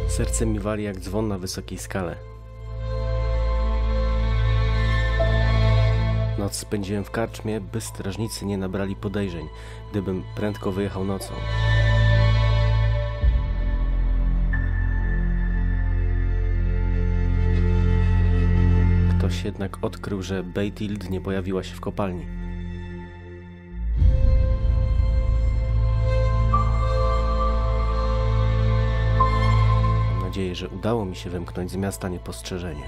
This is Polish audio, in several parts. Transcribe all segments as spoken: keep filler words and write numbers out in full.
Serce mi wali jak dzwon na wysokiej skale. Noc spędziłem w karczmie, by strażnicy nie nabrali podejrzeń, gdybym prędko wyjechał nocą. Ktoś jednak odkrył, że Bejtild nie pojawiła się w kopalni. Mam nadzieję, że udało mi się wymknąć z miasta niepostrzeżenie.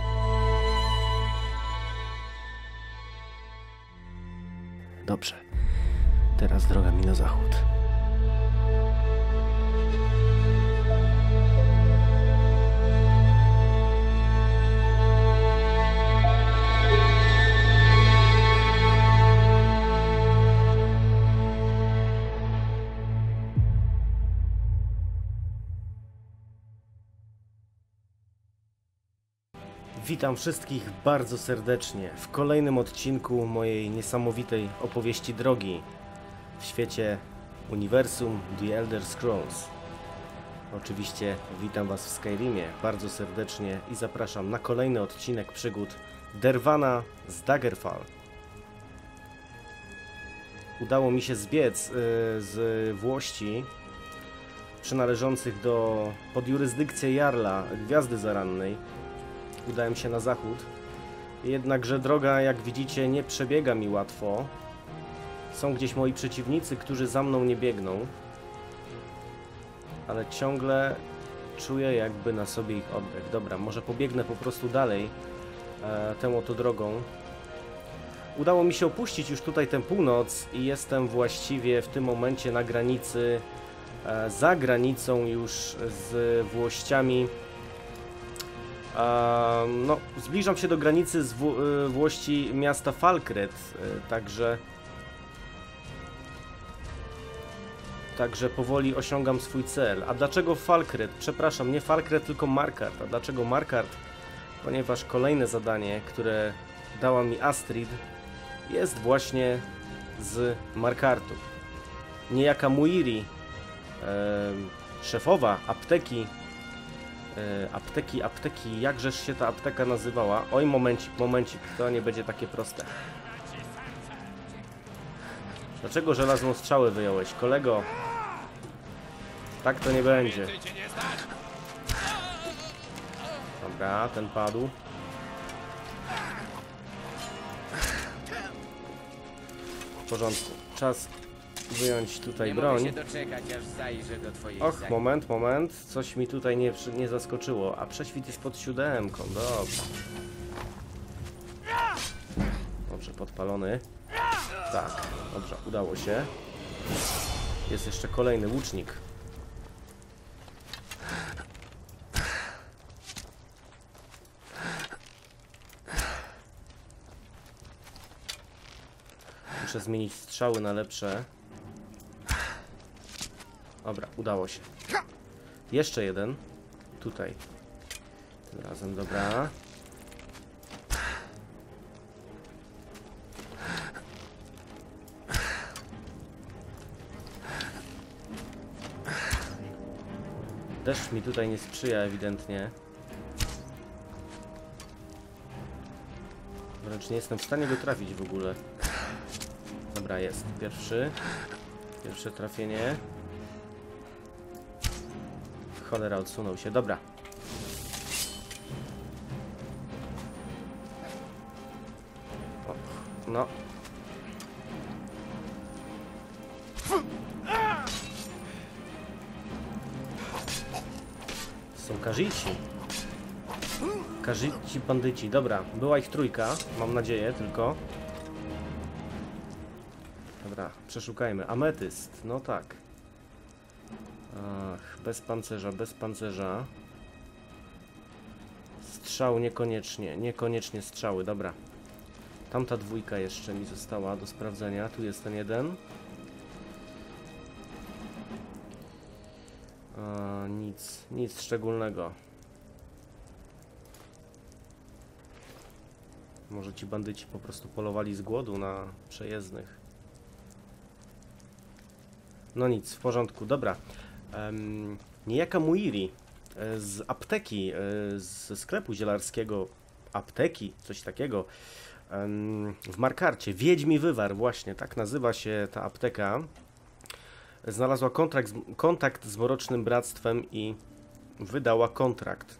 Dobrze, teraz droga mi na zachód. Witam wszystkich bardzo serdecznie w kolejnym odcinku mojej niesamowitej opowieści drogi w świecie uniwersum The Elder Scrolls. Oczywiście witam Was w Skyrimie bardzo serdecznie i zapraszam na kolejny odcinek przygód Dervana z Daggerfall. Udało mi się zbiec yy, z Włości przynależących do pod jurysdykcję Jarla Gwiazdy Zarannej. Udałem się na zachód, jednakże droga, jak widzicie, nie przebiega mi łatwo. Są gdzieś moi przeciwnicy, którzy za mną nie biegną, ale ciągle czuję jakby na sobie ich oddech. Dobra, może pobiegnę po prostu dalej e, tą oto drogą. Udało mi się opuścić już tutaj tę północ i jestem właściwie w tym momencie na granicy, e, za granicą już z Włościami. Uh, no, zbliżam się do granicy z Wł Włości miasta Falkret, uh, także także powoli osiągam swój cel. A dlaczego Falkret? Przepraszam, nie Falkret, tylko Markarth. A dlaczego Markarth? Ponieważ kolejne zadanie, które dała mi Astrid, jest właśnie z Markarthu. Niejaka Muiri, uh, szefowa apteki, Apteki, apteki, jakżeż się ta apteka nazywała? Oj, momencik, momencik, to nie będzie takie proste. Dlaczego żelazną strzałę wyjąłeś, kolego? Tak to nie będzie. Dobra, ten padł. W porządku, czas wyjąć tutaj broń. Och, moment, moment. Coś mi tutaj nie, nie zaskoczyło. A prześwit jest pod siódemką. Dobrze. Dobrze, podpalony. Tak, dobrze, udało się. Jest jeszcze kolejny łucznik. Muszę zmienić strzały na lepsze. Dobra, udało się. Jeszcze jeden. Tutaj. Tym razem, dobra. Deszcz mi tutaj nie sprzyja ewidentnie. Wręcz nie jestem w stanie go trafić w ogóle. Dobra, jest. Pierwszy. Pierwsze trafienie. Cholera, odsunął się. Dobra. O, no. Są karzici. Karzici bandyci. Dobra, była ich trójka. Mam nadzieję tylko. Dobra, przeszukajmy. Ametyst. No tak. Ach, bez pancerza, bez pancerza. Strzał niekoniecznie, niekoniecznie strzały, dobra. Tamta dwójka jeszcze mi została do sprawdzenia. Tu jest ten jeden. A, nic, nic szczególnego. Może ci bandyci po prostu polowali z głodu na przejezdnych. No nic, w porządku, dobra. Um, niejaka Muiri z apteki, ze sklepu zielarskiego, apteki, coś takiego, w Markarcie. Wiedźmi Wywar, właśnie, tak nazywa się ta apteka. Znalazła kontrakt, kontakt z Mrocznym Bractwem i wydała kontrakt.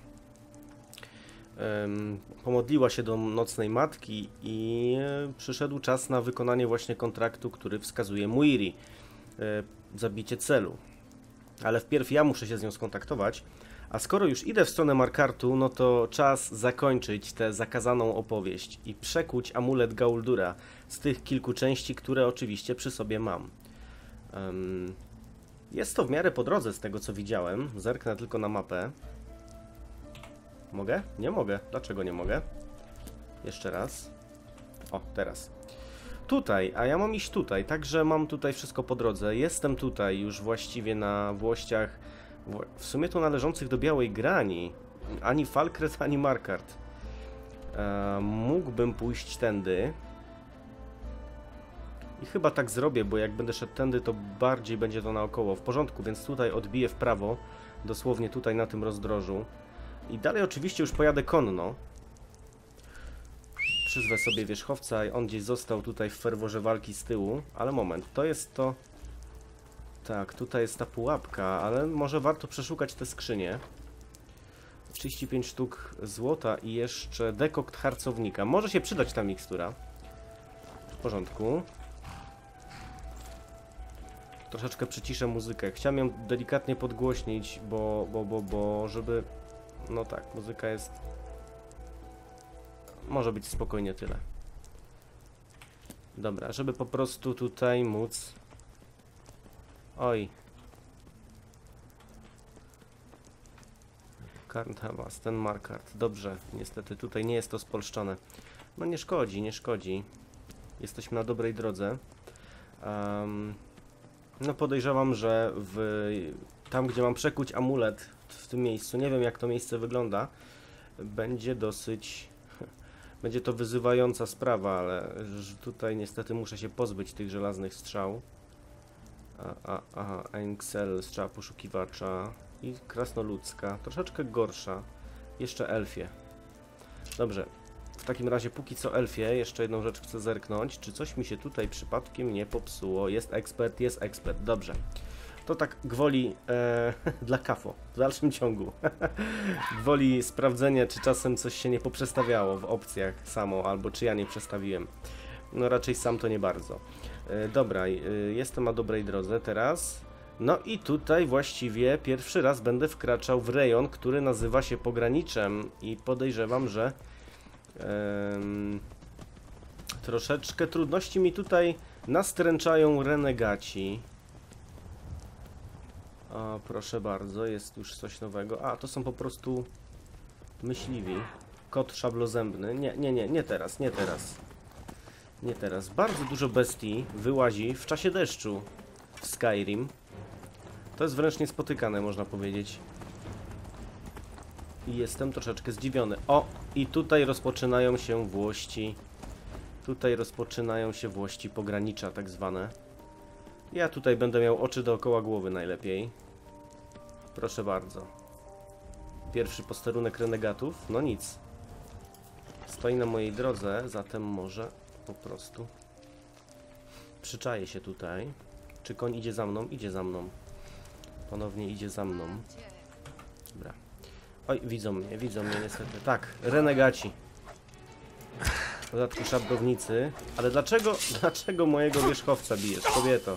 Pomodliła się do Nocnej Matki i przyszedł czas na wykonanie właśnie kontraktu, który wskazuje Muiri. Zabicie celu. Ale wpierw ja muszę się z nią skontaktować. A skoro już idę w stronę Markartu, no to czas zakończyć tę zakazaną opowieść i przekuć amulet Gauldura z tych kilku części, które oczywiście przy sobie mam. Um, jest to w miarę po drodze z tego, co widziałem. Zerknę tylko na mapę. Mogę? Nie mogę. Dlaczego nie mogę? Jeszcze raz. O, teraz. Tutaj, a ja mam iść tutaj, także mam tutaj wszystko po drodze. Jestem tutaj już właściwie na włościach, w sumie to należących do Białej Grani. Ani Falkret, ani Markart. E, mógłbym pójść tędy. I chyba tak zrobię, bo jak będę szedł tędy, to bardziej będzie to naokoło. W porządku, więc tutaj odbiję w prawo, dosłownie tutaj na tym rozdrożu. I dalej oczywiście już pojadę konno. Przyzwę sobie wierzchowca i on gdzieś został tutaj w ferworze walki z tyłu. Ale moment, to jest to... Tak, tutaj jest ta pułapka, ale może warto przeszukać te skrzynie. trzydzieści pięć sztuk złota i jeszcze dekokt harcownika. Może się przydać ta mikstura. W porządku. Troszeczkę przyciszę muzykę. Chciałem ją delikatnie podgłośnić, bo, bo, bo, bo, żeby... No tak, muzyka jest... Może być spokojnie tyle. Dobra, żeby po prostu tutaj móc... Oj. Karntawas, ten Markart. Dobrze, niestety tutaj nie jest to spolszczone. No nie szkodzi, nie szkodzi. Jesteśmy na dobrej drodze. Um, no podejrzewam, że w, tam, gdzie mam przekuć amulet, w tym miejscu, nie wiem jak to miejsce wygląda, będzie dosyć... Będzie to wyzywająca sprawa, ale tutaj niestety muszę się pozbyć tych żelaznych strzał. A, a, aha, Enxel, strzała poszukiwacza i krasnoludzka, troszeczkę gorsza, jeszcze elfie. Dobrze, w takim razie póki co elfie, jeszcze jedną rzecz chcę zerknąć, czy coś mi się tutaj przypadkiem nie popsuło. Jest ekspert, jest ekspert, dobrze. To tak gwoli e, dla kafo, w dalszym ciągu. Gwoli sprawdzenia, czy czasem coś się nie poprzestawiało w opcjach samo, albo czy ja nie przestawiłem. No raczej sam to nie bardzo. E, dobra, e, jestem na dobrej drodze teraz. No i tutaj właściwie pierwszy raz będę wkraczał w rejon, który nazywa się pograniczem i podejrzewam, że e, troszeczkę trudności mi tutaj nastręczają renegaci. O, proszę bardzo, jest już coś nowego. A, to są po prostu myśliwi. Kot szablozębny. Nie, nie, nie, nie teraz, nie teraz. Nie teraz. Bardzo dużo bestii wyłazi w czasie deszczu w Skyrim. To jest wręcz niespotykane, można powiedzieć. I jestem troszeczkę zdziwiony. O, i tutaj rozpoczynają się włości. Tutaj rozpoczynają się włości pogranicza, tak zwane. Ja tutaj będę miał oczy dookoła głowy najlepiej. Proszę bardzo. Pierwszy posterunek renegatów. No nic. Stoi na mojej drodze, zatem może po prostu przyczaję się tutaj. Czy koń idzie za mną? Idzie za mną. Ponownie idzie za mną. Dobra. Oj, widzą mnie, widzą mnie niestety. Tak, renegaci. W dodatku szabrownicy. Ale dlaczego, dlaczego mojego wierzchowca bijesz, kobieto?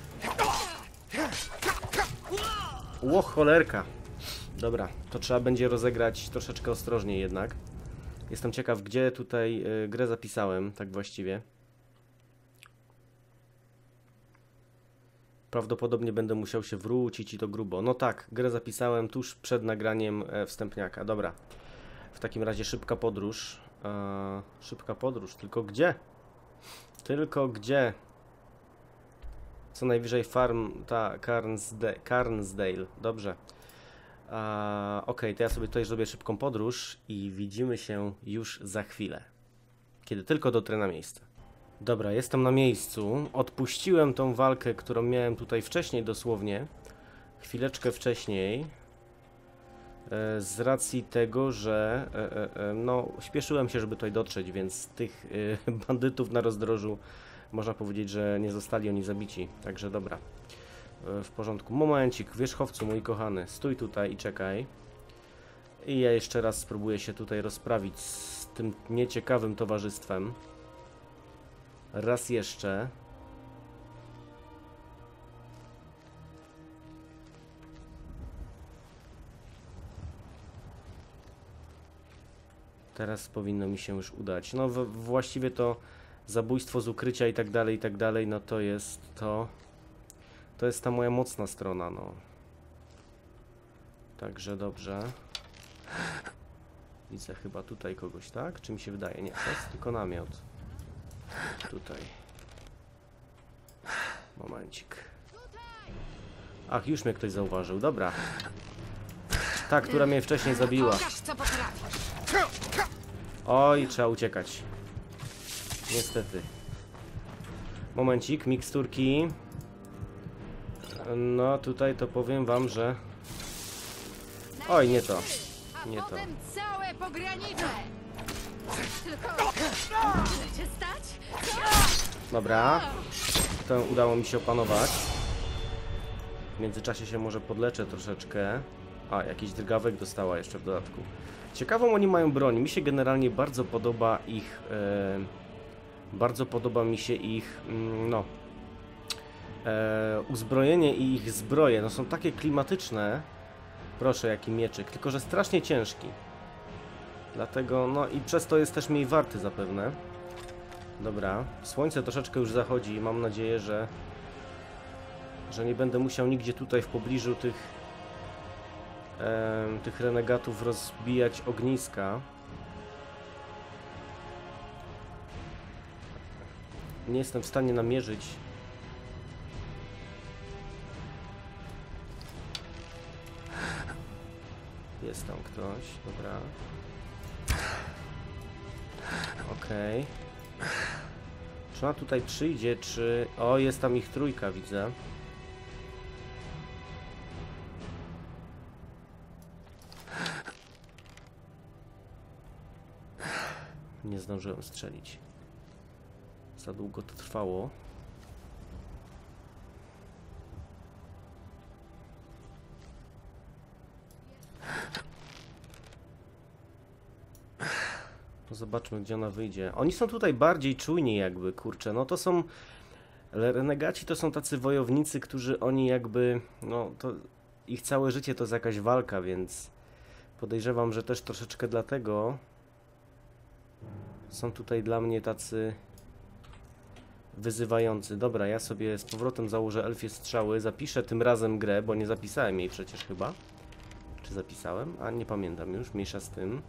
Ło, cholerka. Dobra, to trzeba będzie rozegrać troszeczkę ostrożniej jednak. Jestem ciekaw, gdzie tutaj y, grę zapisałem, tak właściwie. Prawdopodobnie będę musiał się wrócić i to grubo. No tak, grę zapisałem tuż przed nagraniem e, wstępniaka. Dobra. W takim razie szybka podróż. E, szybka podróż, tylko gdzie? Tylko gdzie? Co najwyżej farm, ta Carnsdale, Carnsdale. Dobrze. E, ok, to ja sobie tutaj zrobię szybką podróż i widzimy się już za chwilę. Kiedy tylko dotrę na miejsce. Dobra, jestem na miejscu. Odpuściłem tą walkę, którą miałem tutaj wcześniej dosłownie. Chwileczkę wcześniej. z racji tego, że no, śpieszyłem się, żeby tutaj dotrzeć, więc tych bandytów na rozdrożu można powiedzieć, że nie zostali oni zabici. Także dobra. W porządku. Momencik, wierzchowcu mój kochany, stój tutaj i czekaj. I ja jeszcze raz spróbuję się tutaj rozprawić z tym nieciekawym towarzystwem. Raz jeszcze. Teraz powinno mi się już udać. No w, właściwie to zabójstwo z ukrycia i tak dalej, i tak dalej, no to jest to... To jest ta moja mocna strona, no. Także dobrze. Widzę chyba tutaj kogoś, tak? Czy mi się wydaje? Nie, to jest tylko namiot. Tutaj. Momencik. Ach, już mnie ktoś zauważył, dobra. Ta, która mnie wcześniej zabiła. Oj, trzeba uciekać. Niestety. Momencik, miksturki. No, tutaj to powiem wam, że... Oj, nie to. Nie to. Całe pogranicze. Tylko chcecie stać? Dobra. To udało mi się opanować. W międzyczasie się może podleczę troszeczkę. A, jakiś drgawek dostała jeszcze w dodatku. Ciekawą oni mają broń. Mi się generalnie bardzo podoba ich... E, bardzo podoba mi się ich... Mm, no... E, uzbrojenie i ich zbroje. No są takie klimatyczne. Proszę, jaki mieczyk. Tylko że strasznie ciężki. Dlatego... No i przez to jest też mniej warty zapewne. Dobra. Słońce troszeczkę już zachodzi. Mam nadzieję, że... Że nie będę musiał nigdzie tutaj w pobliżu tych... E, tych renegatów rozbijać ogniska. Nie jestem w stanie namierzyć. Jest tam ktoś, dobra. Okej. Okay. Czy ona tutaj przyjdzie, czy... O, jest tam ich trójka, widzę. Nie zdążyłem strzelić. Za długo to trwało. Zobaczmy, gdzie ona wyjdzie. Oni są tutaj bardziej czujni jakby, kurczę. No to są... Renegaci to są tacy wojownicy, którzy oni jakby... No to... Ich całe życie to jest jakaś walka, więc... Podejrzewam, że też troszeczkę dlatego... Są tutaj dla mnie tacy... Wyzywający. Dobra, ja sobie z powrotem założę elfie strzały. Zapiszę tym razem grę, bo nie zapisałem jej przecież chyba. Czy zapisałem? A nie pamiętam już. Mniejsza z tym.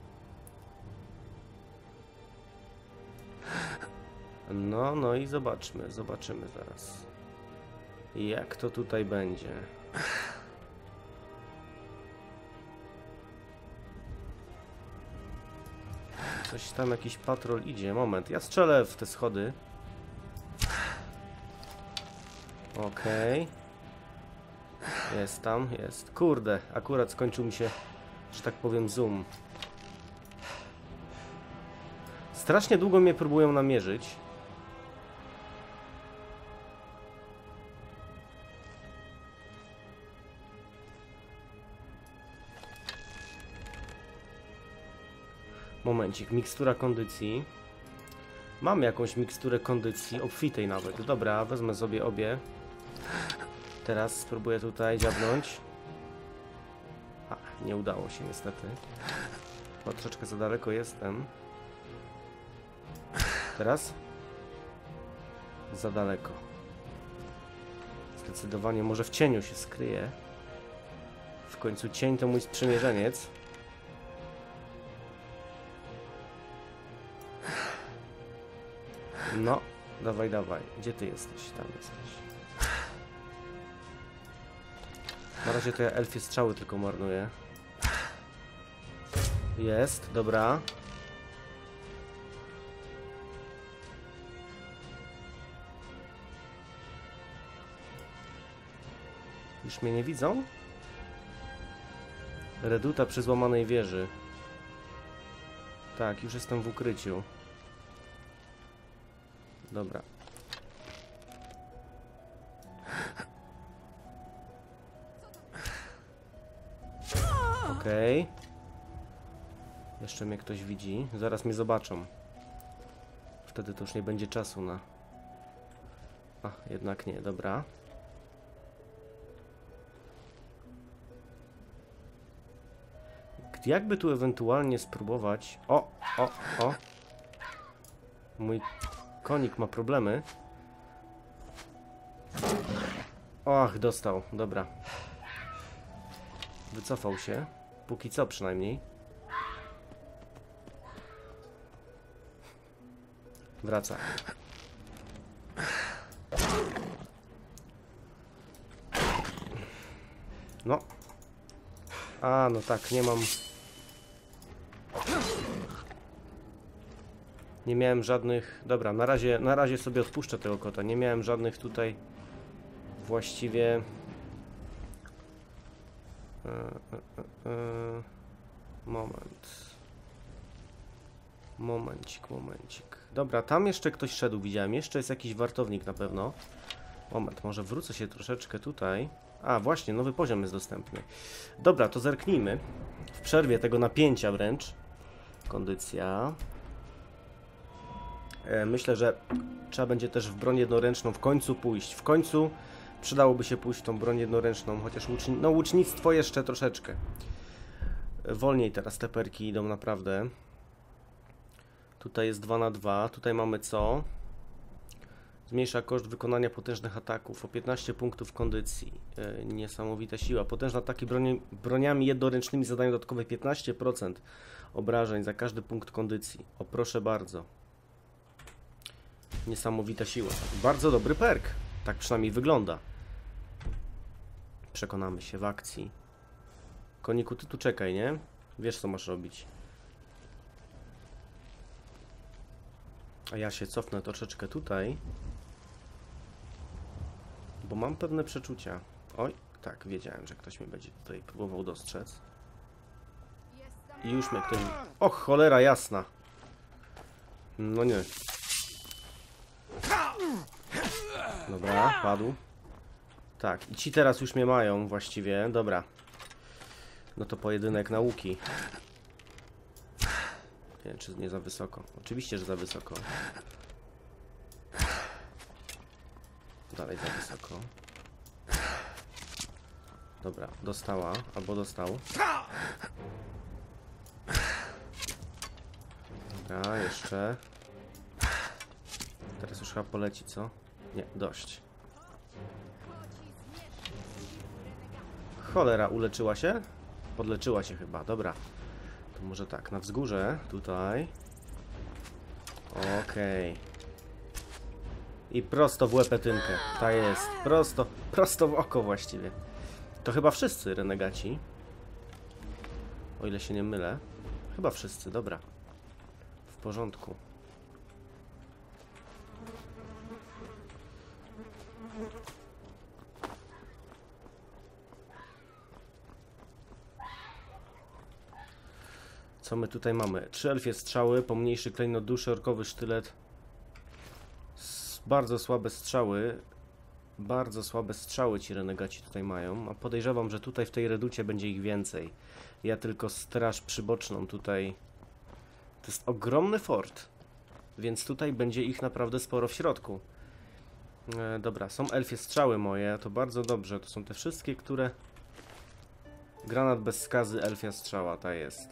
No, no i zobaczmy. Zobaczymy zaraz. Jak to tutaj będzie. Coś tam, jakiś patrol idzie. Moment, ja strzelę w te schody. Okej. Okay. Jest tam, jest. Kurde, akurat skończył mi się, że tak powiem, zoom. Strasznie długo mnie próbują namierzyć. Momencik, mikstura kondycji. Mam jakąś miksturę kondycji, obfitej nawet. Dobra, wezmę sobie obie. Teraz spróbuję tutaj dziabnąć. A, nie udało się niestety. Bo troszeczkę za daleko jestem. Teraz? Za daleko. Zdecydowanie może w cieniu się skryje. W końcu cień to mój sprzymierzeniec. No, dawaj, dawaj. Gdzie ty jesteś? Tam jesteś. Na razie to ja elfie strzały tylko marnuję. Jest, dobra. Już mnie nie widzą? Reduta przy złamanej wieży. Tak, już jestem w ukryciu. Dobra. Okej. Okay. Jeszcze mnie ktoś widzi. Zaraz mnie zobaczą. Wtedy to już nie będzie czasu na... A, jednak nie, dobra. Jakby tu ewentualnie spróbować... O, o, o. Mój konik ma problemy. Och, dostał, dobra. Wycofał się. Póki co przynajmniej. Wraca. No. A, no tak, nie mam... Nie miałem żadnych... Dobra, na razie, na razie sobie odpuszczę tego kota. Nie miałem żadnych tutaj właściwie... E, e, e, moment. Momencik, momencik. Dobra, tam jeszcze ktoś szedł, widziałem. Jeszcze jest jakiś wartownik na pewno. Moment, może wrócę się troszeczkę tutaj. A, właśnie, nowy poziom jest dostępny. Dobra, to zerknijmy. W przerwie tego napięcia wręcz. Kondycja. E, myślę, że trzeba będzie też w broń jednoręczną w końcu pójść. W końcu przydałoby się pójść w tą broń jednoręczną, chociaż łuczni no, łucznictwo jeszcze troszeczkę. Wolniej teraz te perki idą naprawdę. Tutaj jest dwa na dwa. Tutaj mamy co? Zmniejsza koszt wykonania potężnych ataków o piętnaście punktów kondycji. Yy, niesamowita siła. Potężne ataki broni, broniami jednoręcznymi zadają dodatkowe piętnaście procent obrażeń za każdy punkt kondycji. O, proszę bardzo. Niesamowita siła. Bardzo dobry perk. Tak przynajmniej wygląda. Przekonamy się w akcji. Koniku, ty tu czekaj, nie? Wiesz, co masz robić. A ja się cofnę troszeczkę tutaj. Bo mam pewne przeczucia. Oj, tak, wiedziałem, że ktoś mnie będzie tutaj próbował dostrzec. I już mnie ktoś... Och, cholera jasna. No nie. Dobra, padł. Tak, i ci teraz już mnie mają właściwie. Dobra. No to pojedynek nauki. Nie wiem, czy nie za wysoko. Oczywiście, że za wysoko. Dalej za wysoko. Dobra, dostała, albo dostał. Dobra, jeszcze. Teraz już chyba poleci, co? Nie, dość. Cholera, uleczyła się? Podleczyła się chyba, dobra. To może tak, na wzgórze, tutaj. Okej. Okay. I prosto w łepetynkę. Ta jest. Prosto, prosto w oko właściwie. To chyba wszyscy renegaci. O ile się nie mylę. Chyba wszyscy, dobra. W porządku. Co my tutaj mamy? Trzy elfie strzały, pomniejszy klejnot duszy, orkowy sztylet. S bardzo słabe strzały. Bardzo słabe strzały ci renegaci tutaj mają. A podejrzewam, że tutaj w tej reducie będzie ich więcej. Ja tylko straż przyboczną tutaj. To jest ogromny fort. Więc tutaj będzie ich naprawdę sporo w środku. E, dobra, są elfie strzały moje. To bardzo dobrze. To są te wszystkie, które... Granat bez skazy, elfia strzała, ta jest.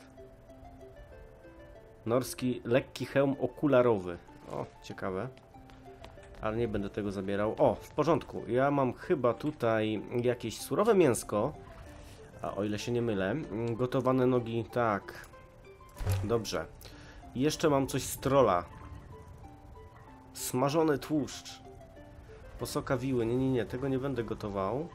Norski lekki hełm okularowy. O, ciekawe. Ale nie będę tego zabierał. O, w porządku. Ja mam chyba tutaj jakieś surowe mięsko. A o ile się nie mylę. Gotowane nogi, tak. Dobrze. I jeszcze mam coś z trolla. Smażony tłuszcz. Posoka wiły. Nie, nie, nie. Tego nie będę gotował.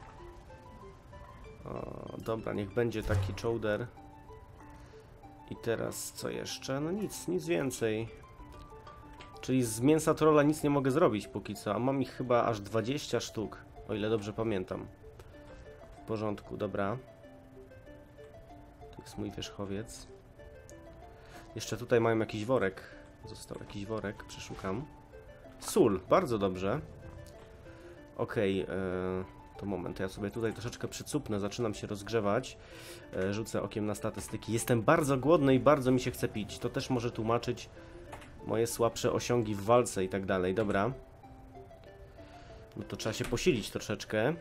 O, dobra, niech będzie taki chowder. I teraz co jeszcze? No nic, nic więcej. Czyli z mięsa trolla nic nie mogę zrobić póki co. A mam ich chyba aż dwadzieścia sztuk. O ile dobrze pamiętam. W porządku, dobra. jest mój wierzchowiec. Jeszcze tutaj mają jakiś worek. Został jakiś worek, przeszukam. Sól, bardzo dobrze. Okej, okay, to moment, ja sobie tutaj troszeczkę przycupnę, zaczynam się rozgrzewać. E, rzucę okiem na statystyki. Jestem bardzo głodny i bardzo mi się chce pić. To też może tłumaczyć moje słabsze osiągi w walce i tak dalej. Dobra. No to trzeba się posilić troszeczkę.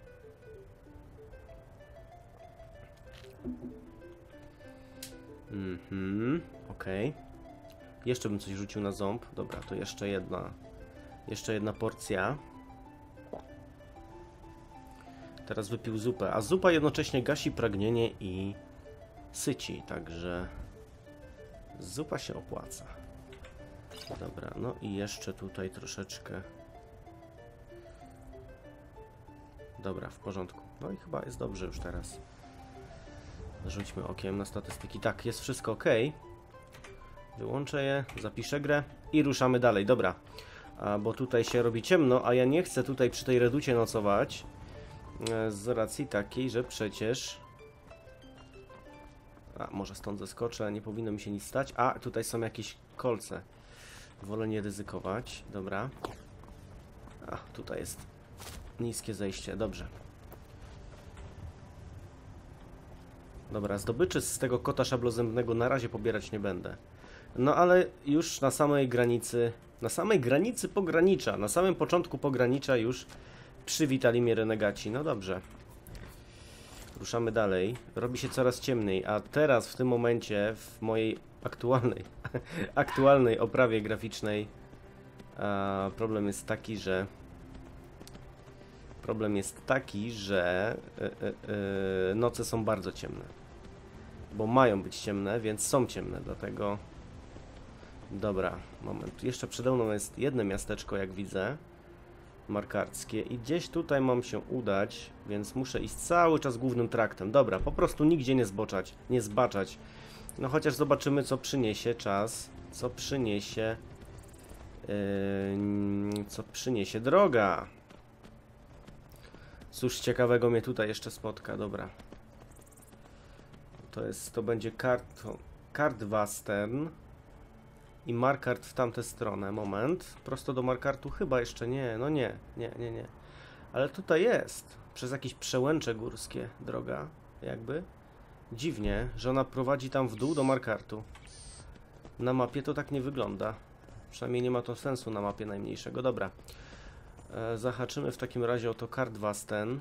Mhm, okej. Okay. Jeszcze bym coś rzucił na ząb. Dobra, to jeszcze jedna. Jeszcze jedna porcja. Teraz wypił zupę, a zupa jednocześnie gasi pragnienie i syci, także zupa się opłaca. Dobra, no i jeszcze tutaj troszeczkę. Dobra, w porządku. No i chyba jest dobrze już teraz. Rzućmy okiem na statystyki. Tak, jest wszystko ok. Wyłączę je, zapiszę grę i ruszamy dalej. Dobra, a, bo tutaj się robi ciemno, a ja nie chcę tutaj przy tej reducie nocować. Z racji takiej, że przecież... A, może stąd zeskoczę, nie powinno mi się nic stać. A, tutaj są jakieś kolce. Wolę nie ryzykować. Dobra. A, tutaj jest niskie zejście, dobrze. Dobra, zdobyczy z tego kota szablozębnego na razie pobierać nie będę. No ale już na samej granicy, na samej granicy pogranicza, na samym początku pogranicza już przywitali mnie renegaci. No dobrze. Ruszamy dalej. Robi się coraz ciemniej, a teraz w tym momencie w mojej aktualnej aktualnej oprawie graficznej a, problem jest taki, że problem jest taki, że y, y, y, noce są bardzo ciemne. Bo mają być ciemne, więc są ciemne, dlatego... Dobra, moment. Jeszcze przede mną jest jedno miasteczko, jak widzę. Markarckie. I gdzieś tutaj mam się udać, więc muszę iść cały czas głównym traktem. Dobra, po prostu nigdzie nie zboczać, nie zbaczać. No chociaż zobaczymy, co przyniesie czas. Co przyniesie... Yy, co przyniesie droga. Cóż ciekawego mnie tutaj jeszcze spotka, dobra. To jest, to będzie kart, Kardwastern i Markart w tamtę stronę. Moment, prosto do Markartu chyba jeszcze nie, no nie, nie, nie, nie. Ale tutaj jest, przez jakieś przełęcze górskie droga, jakby. Dziwnie, że ona prowadzi tam w dół do Markartu. Na mapie to tak nie wygląda. Przynajmniej nie ma to sensu na mapie najmniejszego. Dobra. E, zahaczymy w takim razie o to Kardwastern.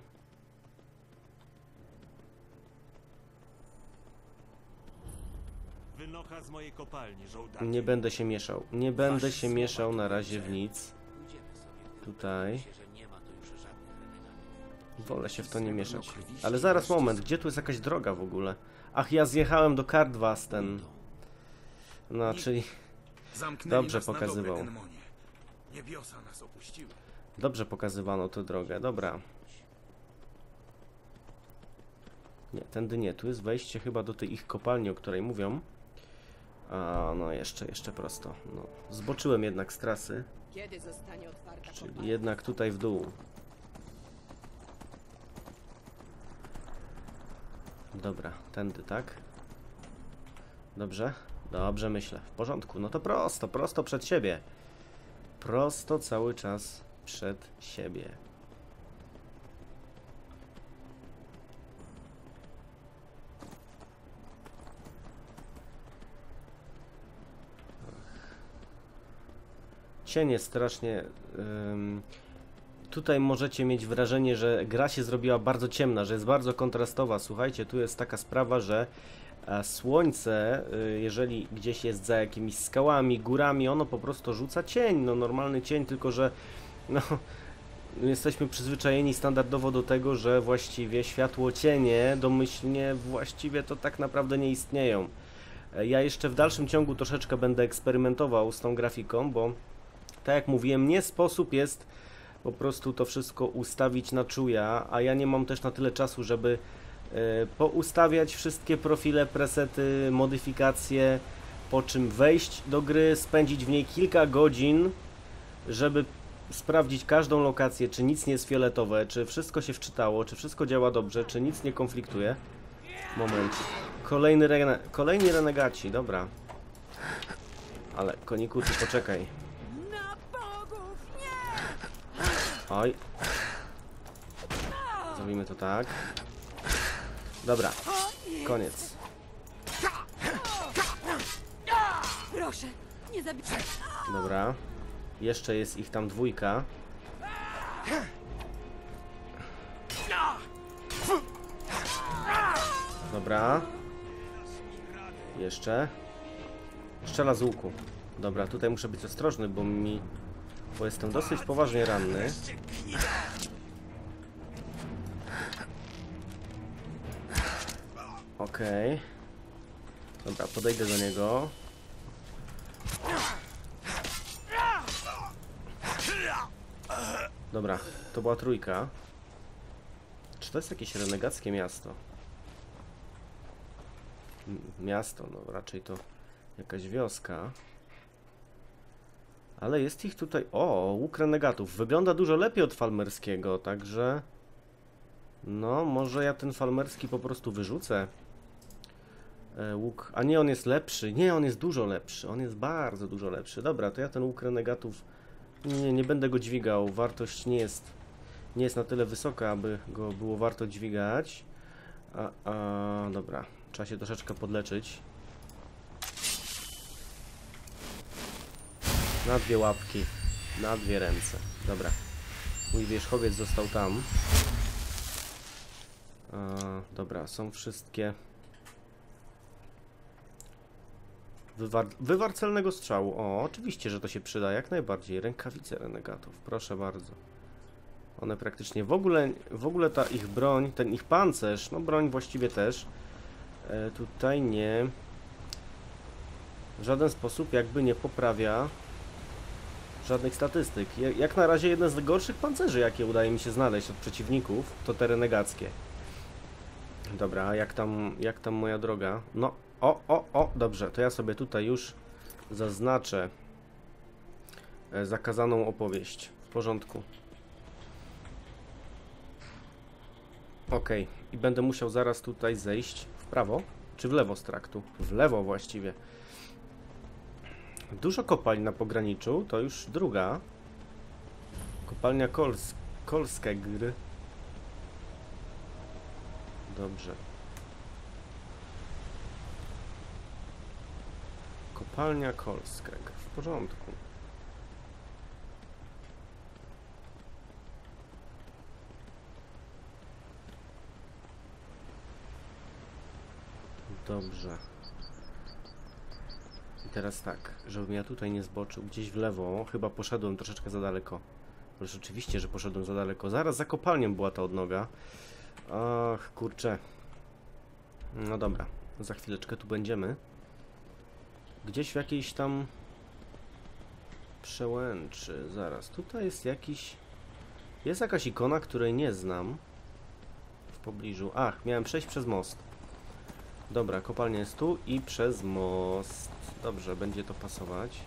Wynocha z mojej kopalni, żołdacie. Nie będę się mieszał. Nie będę się mieszał na razie w nic. Tutaj. Wolę się w to nie mieszać. Ale zaraz moment, gdzie tu jest jakaś droga w ogóle? Ach, ja zjechałem do Kardwastern. No, czyli... Dobrze pokazywał. Dobrze pokazywano tę drogę, dobra. Nie, tędy nie, tu jest wejście chyba do tej ich kopalni, o której mówią. A, no jeszcze, jeszcze prosto. No, zboczyłem jednak z trasy. Kiedy zostanie otwarta Czyli kopalnia? jednak tutaj w dół. Dobra, tędy, tak? Dobrze? Dobrze myślę. W porządku. No to prosto, prosto przed siebie. Prosto cały czas przed siebie. Cienie strasznie... Ym, tutaj możecie mieć wrażenie, że gra się zrobiła bardzo ciemna, że jest bardzo kontrastowa. Słuchajcie, tu jest taka sprawa, że a słońce, y, jeżeli gdzieś jest za jakimiś skałami, górami, ono po prostu rzuca cień, no normalny cień, tylko że no, jesteśmy przyzwyczajeni standardowo do tego, że właściwie światło, cienie domyślnie właściwie to tak naprawdę nie istnieją. Ja jeszcze w dalszym ciągu troszeczkę będę eksperymentował z tą grafiką, bo tak jak mówiłem, nie sposób jest po prostu to wszystko ustawić na czuja, a ja nie mam też na tyle czasu, żeby y, poustawiać wszystkie profile, presety, modyfikacje, po czym wejść do gry, spędzić w niej kilka godzin, żeby sprawdzić każdą lokację, czy nic nie jest fioletowe, czy wszystko się wczytało, czy wszystko działa dobrze, czy nic nie konfliktuje. Moment. Kolejny rene kolejni renegaci, dobra. Ale koniku, ty poczekaj. Na bogów, nie! Oj. Zrobimy to tak. Dobra, koniec. Proszę, nie zabijaj. Dobra. Jeszcze jest ich tam dwójka. Dobra. Jeszcze. Strzela z łuku. Dobra, tutaj muszę być ostrożny, bo mi... Bo jestem dosyć poważnie ranny. Okej. Okay. Dobra, podejdę do niego. Dobra, to była trójka. Czy to jest jakieś renegackie miasto? M miasto, no raczej to jakaś wioska. Ale jest ich tutaj... O, łuk renegatów. Wygląda dużo lepiej od falmerskiego, także... No, może ja ten falmerski po prostu wyrzucę. E, łuk... A nie, on jest lepszy. Nie, on jest dużo lepszy. On jest bardzo dużo lepszy. Dobra, to ja ten łuk renegatów... Nie, nie będę go dźwigał. Wartość nie jest... Nie jest na tyle wysoka, aby go było warto dźwigać. A, a, dobra. Trzeba się troszeczkę podleczyć. Na dwie łapki. Na dwie ręce. Dobra. Mój wierzchowiec został tam. A, dobra, są wszystkie... Wywar... Wywar celnego strzału. O, oczywiście, że to się przyda. Jak najbardziej. Rękawice renegatów. Proszę bardzo. One praktycznie w ogóle, w ogóle ta ich broń, ten ich pancerz, no broń właściwie też, e, tutaj nie, w żaden sposób jakby nie poprawia żadnych statystyk. Jak na razie jeden z gorszych pancerzy, jakie udaje mi się znaleźć od przeciwników, to te renegackie. Dobra, jak tam, jak tam moja droga? No, o, o, o, dobrze, to ja sobie tutaj już zaznaczę e, zakazaną opowieść. W porządku. Ok, i będę musiał zaraz tutaj zejść w prawo, czy w lewo z traktu? W lewo właściwie. Dużo kopalń na pograniczu, to już druga. Kopalnia Kols Kolskegr. Dobrze. Kopalnia Kolskegr, w porządku. Dobrze. I teraz tak, żebym ja tutaj nie zboczył gdzieś w lewo, chyba poszedłem troszeczkę za daleko. Ależ oczywiście, że poszedłem za daleko. Zaraz za kopalnią była ta odnoga. Ach, kurczę. No dobra, za chwileczkę tu będziemy. Gdzieś w jakiejś tam przełęczy. Zaraz, tutaj jest jakiś... Jest jakaś ikona, której nie znam. W pobliżu. Ach, miałem przejść przez most. Dobra, kopalnia jest tu i przez most. Dobrze, będzie to pasować.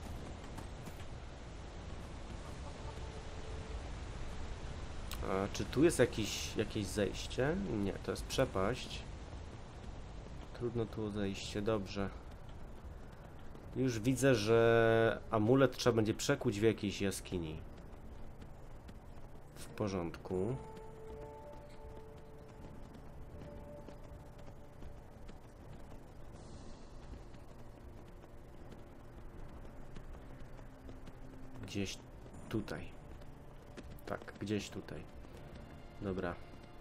A czy tu jest jakiś, jakieś zejście? Nie, to jest przepaść. Trudno tu o zejście, dobrze. Już widzę, że amulet trzeba będzie przekuć w jakiejś jaskini. W porządku. Gdzieś tutaj. Tak, gdzieś tutaj. Dobra.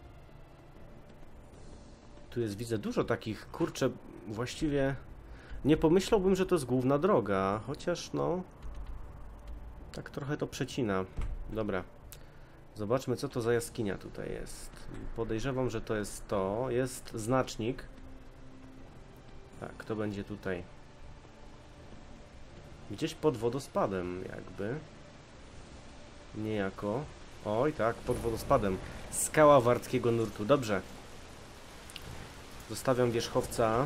Tu jest, widzę, dużo takich, kurczę, właściwie nie pomyślałbym, że to jest główna droga, chociaż no tak trochę to przecina. Dobra. Zobaczmy, co to za jaskinia tutaj jest. Podejrzewam, że to jest to. Jest znacznik. Tak, to będzie tutaj. Gdzieś pod wodospadem jakby. Niejako. Oj tak, pod wodospadem. Skała wartkiego nurtu. Dobrze. Zostawiam wierzchowca.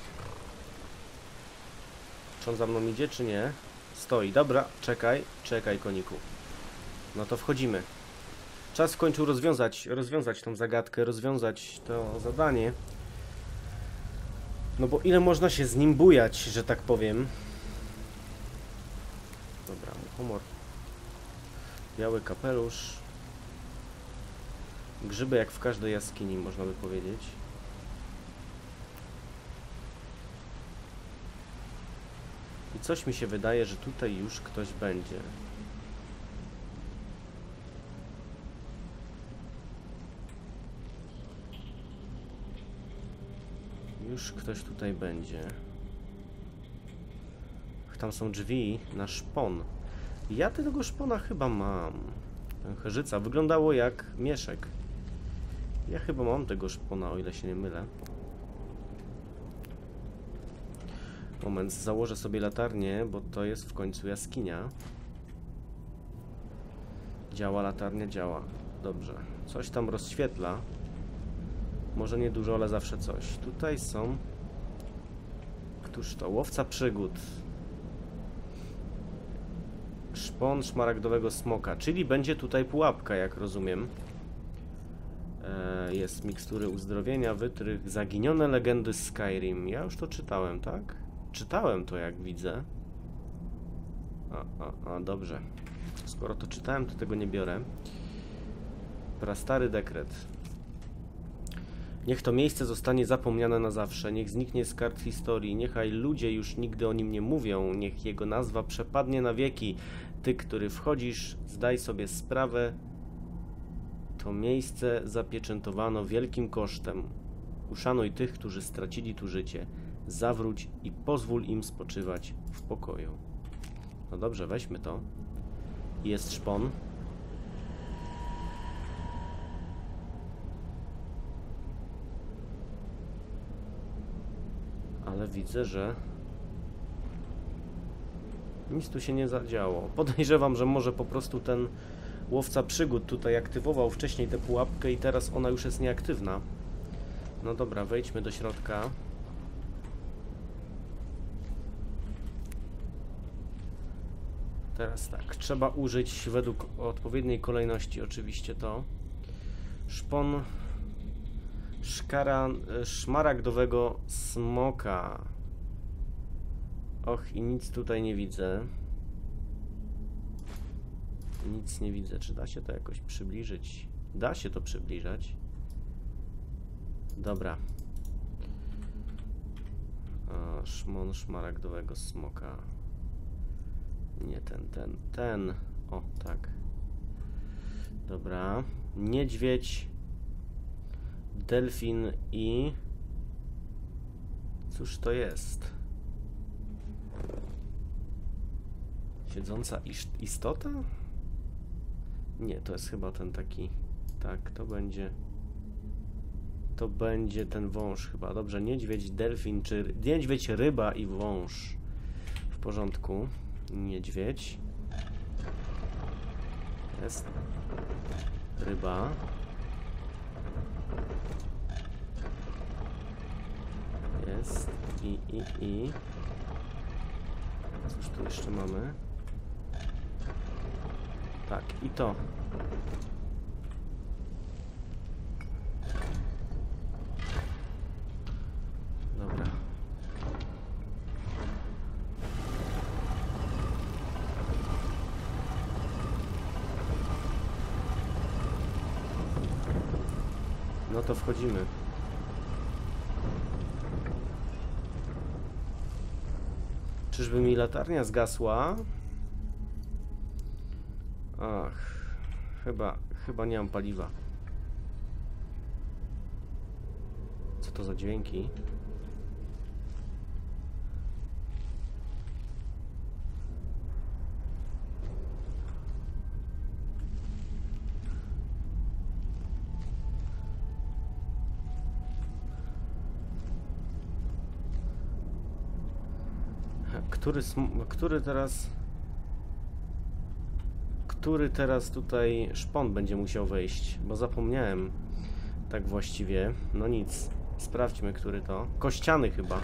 Czy on za mną idzie, czy nie? Stoi. Dobra, czekaj. Czekaj, koniku. No to wchodzimy. Czas w końcu rozwiązać, rozwiązać tą zagadkę, rozwiązać to zadanie. No bo ile można się z nim bujać, że tak powiem. Dobra, humor. Biały kapelusz. Grzyby jak w każdej jaskini, można by powiedzieć. I coś mi się wydaje, że tutaj już ktoś będzie. Już ktoś tutaj będzie. Tam są drzwi na szpon. Ja tego szpona chyba mam. Pęcherzyca. Wyglądało jak mieszek. Ja chyba mam tego szpona, o ile się nie mylę. Moment, założę sobie latarnię, bo to jest w końcu jaskinia. Działa latarnia, działa. Dobrze. Coś tam rozświetla. Może nie dużo, ale zawsze coś. Tutaj są... Któż to? Łowca przygód. Szpon szmaragdowego smoka, czyli będzie tutaj pułapka, jak rozumiem. E, jest mikstury uzdrowienia, wytrych, zaginione legendy Skyrim. Ja już to czytałem, tak? Czytałem to, jak widzę. A, a, a, dobrze. Skoro to czytałem, to tego nie biorę. Prastary dekret. Niech to miejsce zostanie zapomniane na zawsze, niech zniknie z kart historii, niechaj ludzie już nigdy o nim nie mówią, niech jego nazwa przepadnie na wieki. Ty, który wchodzisz, zdaj sobie sprawę, to miejsce zapieczętowano wielkim kosztem. Uszanuj tych, którzy stracili tu życie, zawróć i pozwól im spoczywać w pokoju. No dobrze, weźmy to. Jest szpon. Ale widzę, że nic tu się nie zadziało. Podejrzewam, że może po prostu ten łowca przygód tutaj aktywował wcześniej tę pułapkę i teraz ona już jest nieaktywna. No dobra, wejdźmy do środka. Teraz tak, trzeba użyć według odpowiedniej kolejności oczywiście to. Szpon szkara, szmaragdowego smoka. Och, i nic tutaj nie widzę. Nic nie widzę. Czy da się to jakoś przybliżyć? Da się to przybliżać. Dobra. A, szmon szmaragdowego smoka. Nie ten, ten, ten. O, tak. Dobra. Niedźwiedź, delfin i... Cóż to jest? Siedząca istota? Nie, to jest chyba ten taki... Tak, to będzie... To będzie ten wąż chyba. Dobrze, niedźwiedź, delfin, czy... Niedźwiedź, ryba i wąż. W porządku. Niedźwiedź. Jest. Ryba. Jest. I, i, i. Cóż tu jeszcze mamy? Tak, i to. Dobra. No to wchodzimy. Czyżby mi latarnia zgasła? Ach, chyba, chyba nie mam paliwa. Co to za dźwięki? Który, który teraz... Który teraz tutaj szpon będzie musiał wejść? Bo zapomniałem tak właściwie. No nic. Sprawdźmy, który to. Kościany chyba.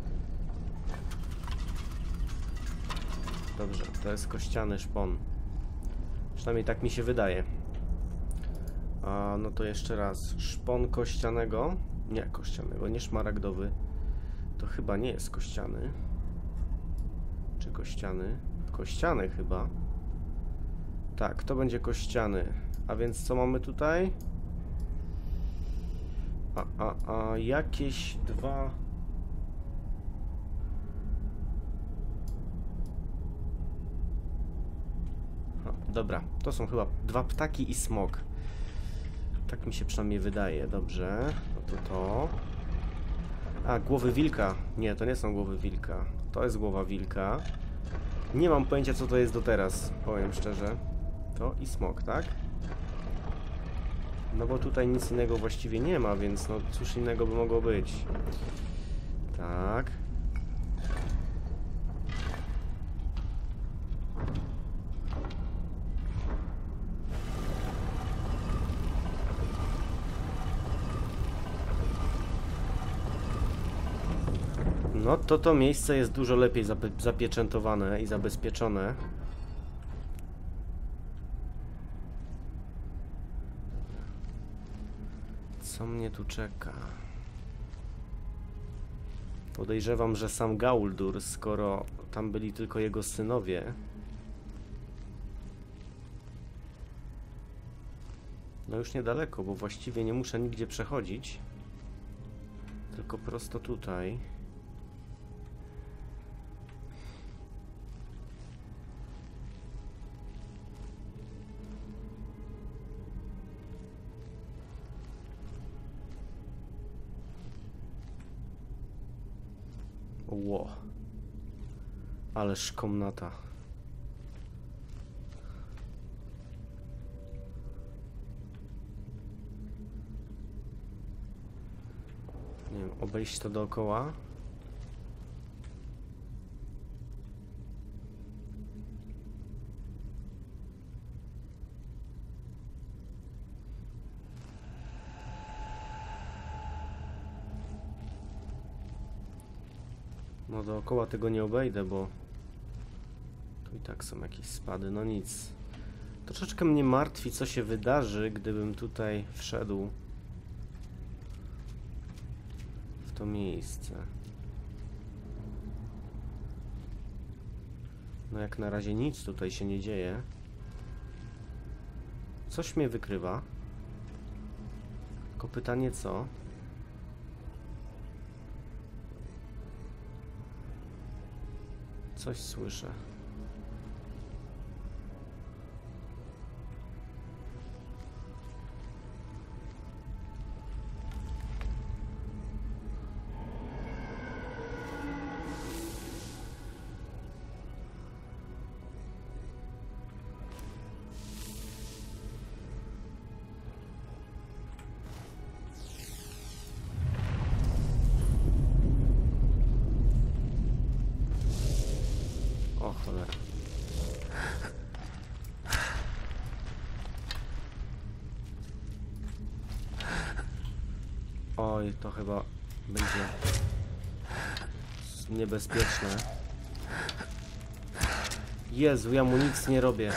Dobrze, to jest kościany szpon. Przynajmniej tak mi się wydaje. A, no to jeszcze raz. Szpon kościanego. Nie, kościanego, nie szmaragdowy. To chyba nie jest kościany. Czy kościany? Kościany chyba. Tak, to będzie kościany. A więc co mamy tutaj? A, a, a jakieś dwa... Ha, dobra, to są chyba dwa ptaki i smok. Tak mi się przynajmniej wydaje. Dobrze, no to to. A, głowy wilka. Nie, to nie są głowy wilka. To jest głowa wilka. Nie mam pojęcia, co to jest do teraz, powiem szczerze. To i smok, tak? No bo tutaj nic innego właściwie nie ma, więc no cóż innego by mogło być. Tak. No to to miejsce jest dużo lepiej zapieczętowane i zabezpieczone. Co mnie tu czeka? Podejrzewam, że sam Gauldur, skoro tam byli tylko jego synowie. No już niedaleko, bo właściwie nie muszę nigdzie przechodzić. Tylko prosto tutaj. Ło. Ależ komnata. Nie wiem, obejść to dookoła. No dookoła tego nie obejdę, bo tu i tak są jakieś spady, no nic. Troszeczkę mnie martwi, co się wydarzy, gdybym tutaj wszedł w to miejsce. No jak na razie nic tutaj się nie dzieje. Coś mnie wykrywa. Tylko pytanie co? Coś słyszę. O cholera. Oj, to chyba będzie niebezpieczne. Jezu, ja mu nic nie robię.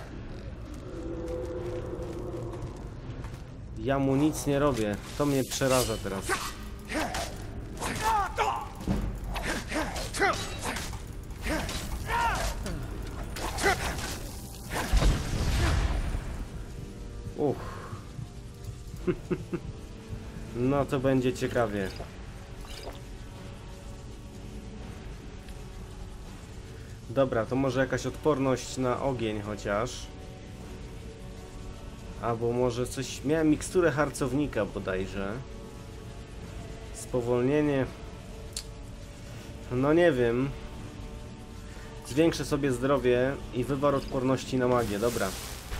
Ja mu nic nie robię. To mnie przeraża teraz. Uff. No to będzie ciekawie. Dobra, to może jakaś odporność na ogień chociaż. Albo może coś... Miałem miksturę harcownika bodajże. Spowolnienie... No nie wiem. Zwiększę sobie zdrowie i wywar odporności na magię, dobra.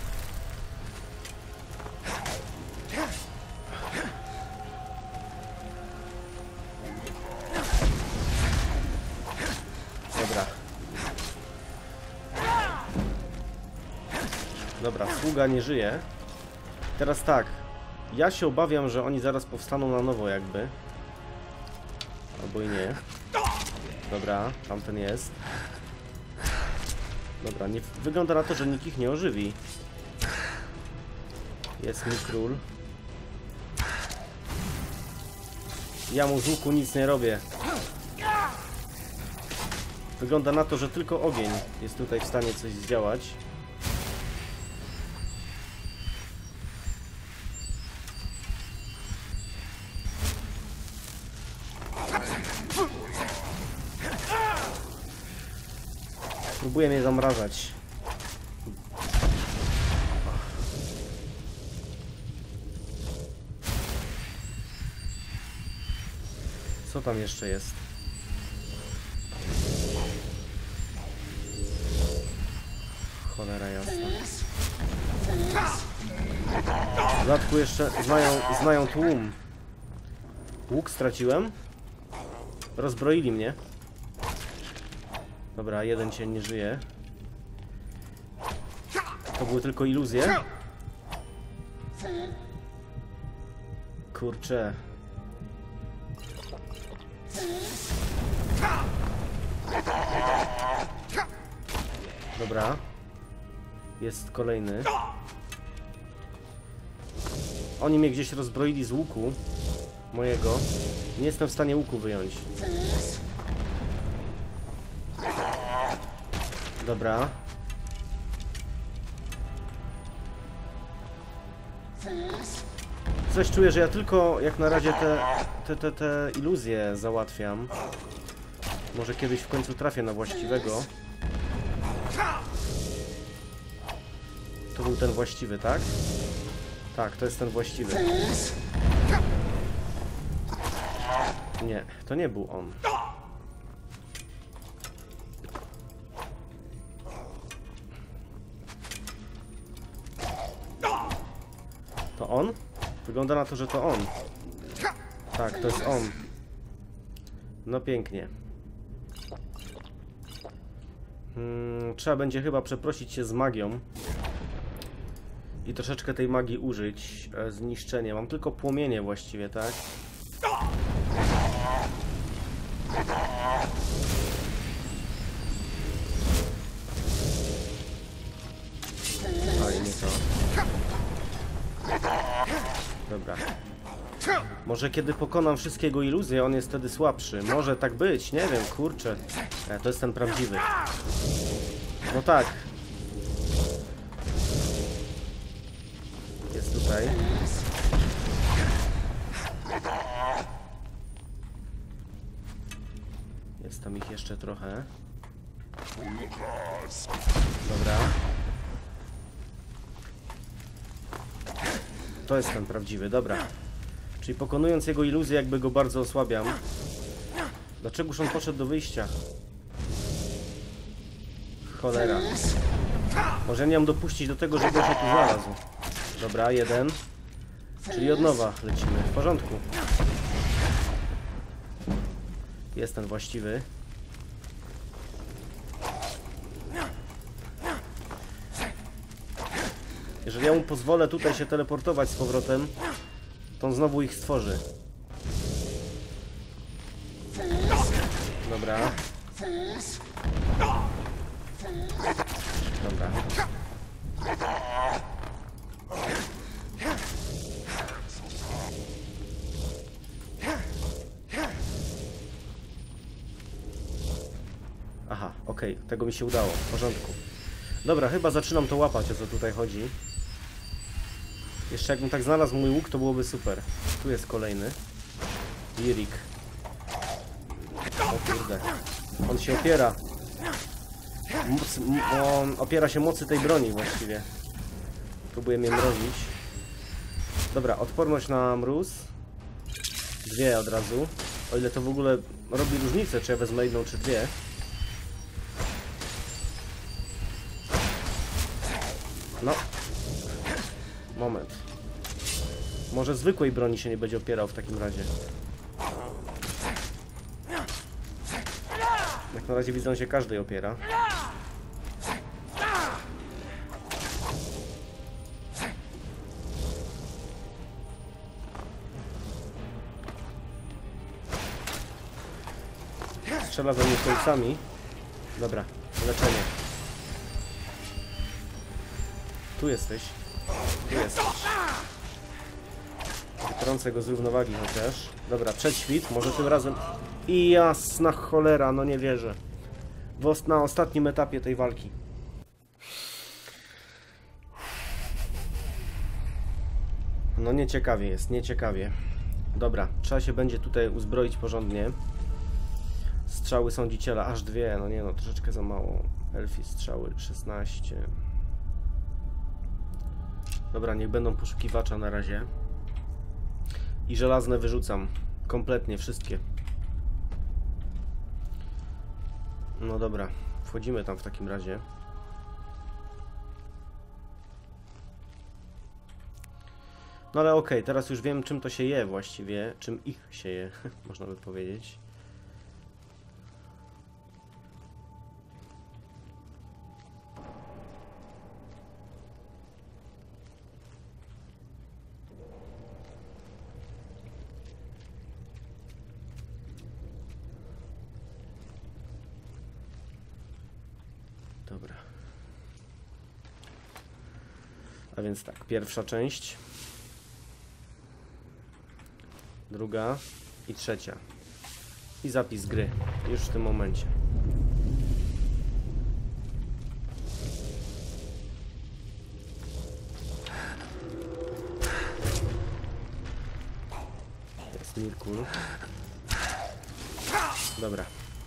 Dobra. Dobra, sługa nie żyje. Teraz tak. Ja się obawiam, że oni zaraz powstaną na nowo jakby. Albo i nie. Dobra, tamten jest. Dobra, nie, wygląda na to, że nikt ich nie ożywi. Jest mój król. Ja mu z łuku nic nie robię. Wygląda na to, że tylko ogień jest tutaj w stanie coś zdziałać. Próbuję mnie zamrażać. Co tam jeszcze jest? Cholera jasna. W dodatku jeszcze znają, znają tłum. Łuk straciłem. Rozbroili mnie. Dobra, jeden cień nie żyje. To były tylko iluzje. Kurczę. Dobra. Jest kolejny. Oni mnie gdzieś rozbroili z łuku mojego. Nie jestem w stanie łuku wyjąć. Dobra. Coś czuję, że ja tylko jak na razie te, te, te, te iluzje załatwiam. Może kiedyś w końcu trafię na właściwego. To był ten właściwy, tak? Tak, to jest ten właściwy. Nie, to nie był on. To on? Wygląda na to, że to on. Tak, to jest on. No pięknie. Hmm, trzeba będzie chyba przeprosić się z magią. I troszeczkę tej magii użyć. E, zniszczenie. Mam tylko płomienie właściwie, tak? Ale nie to. Dobra. Może kiedy pokonam wszystkiego iluzję, on jest wtedy słabszy. Może tak być, nie wiem, kurczę. E, to jest ten prawdziwy. No tak. Jest tutaj. Jest tam ich jeszcze trochę. Dobra. To jest ten prawdziwy, dobra. Czyli pokonując jego iluzję, jakby go bardzo osłabiam. Dlaczegoż on poszedł do wyjścia? Cholera. Może ja nie mam dopuścić do tego, żeby się tu znalazł. Dobra, jeden. Czyli od nowa lecimy. W porządku. Jest ten właściwy. Jeżeli ja mu pozwolę tutaj się teleportować z powrotem, to on znowu ich stworzy. Dobra. Dobra. Aha, okej, okay. Tego mi się udało, w porządku. Dobra, chyba zaczynam to łapać, o co tutaj chodzi. Jeszcze jakbym tak znalazł mój łuk, to byłoby super. Tu jest kolejny. Lirik. O kurde. On się opiera. Moc, on opiera się mocy tej broni właściwie. Próbuję mnie mrozić. Dobra, odporność na mróz. Dwie od razu. O ile to w ogóle robi różnicę, czy ja wezmę jedną, czy dwie. No. Moment. Może zwykłej broni się nie będzie opierał w takim razie. Jak na razie widzę, on się każdej opiera. Strzela we mnie kolcami. Dobra, leczenie. Tu jesteś. Tu jesteś. Wytrącę go z równowagi chociaż. Dobra, przedświt, może tym razem... I jasna cholera, no nie wierzę. w os na ostatnim etapie tej walki. No nieciekawie jest, nieciekawie. Dobra, trzeba się będzie tutaj uzbroić porządnie. Strzały sądziciela, aż dwie, no nie no, troszeczkę za mało. Elfi strzały, szesnaście. Dobra, niech będą poszukiwacza na razie. I żelazne wyrzucam. Kompletnie wszystkie. No dobra, wchodzimy tam w takim razie. No ale okej, okay, teraz już wiem, czym to się je właściwie. Czym ich się je, można by powiedzieć. Dobra. A więc tak, pierwsza część. Druga i trzecia. I zapis gry. Już w tym momencie. Jest Mirkul. Dobra.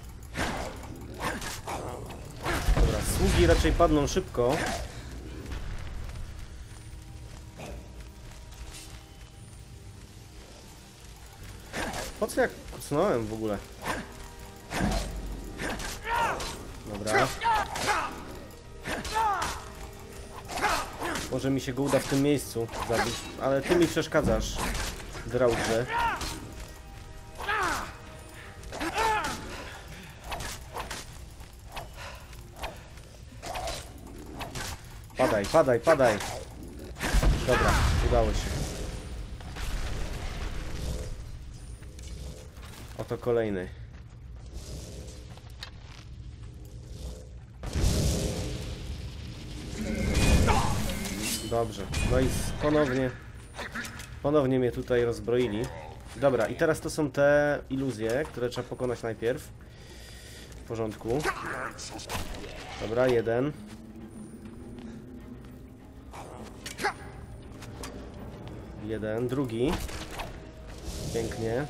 Dobra, sługi raczej padną szybko. Po co jak kucnąłem w ogóle? Dobra. Może mi się go uda w tym miejscu zabić, ale ty mi przeszkadzasz, Draudrze. Padaj, padaj, padaj. Dobra, udało się. Oto kolejny. Dobrze. No i ponownie ponownie mnie tutaj rozbroili. Dobra, i teraz to są te iluzje, które trzeba pokonać najpierw. W porządku. Dobra, jeden. Jeden, drugi. Pięknie.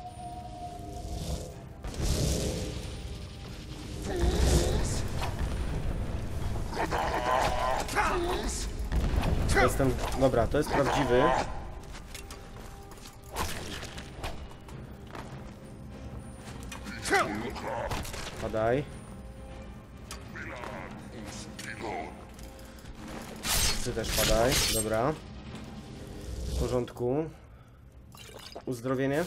Jestem... Dobra, to jest prawdziwy. Padaj. Ty też padaj. Dobra. W porządku. Uzdrowienie.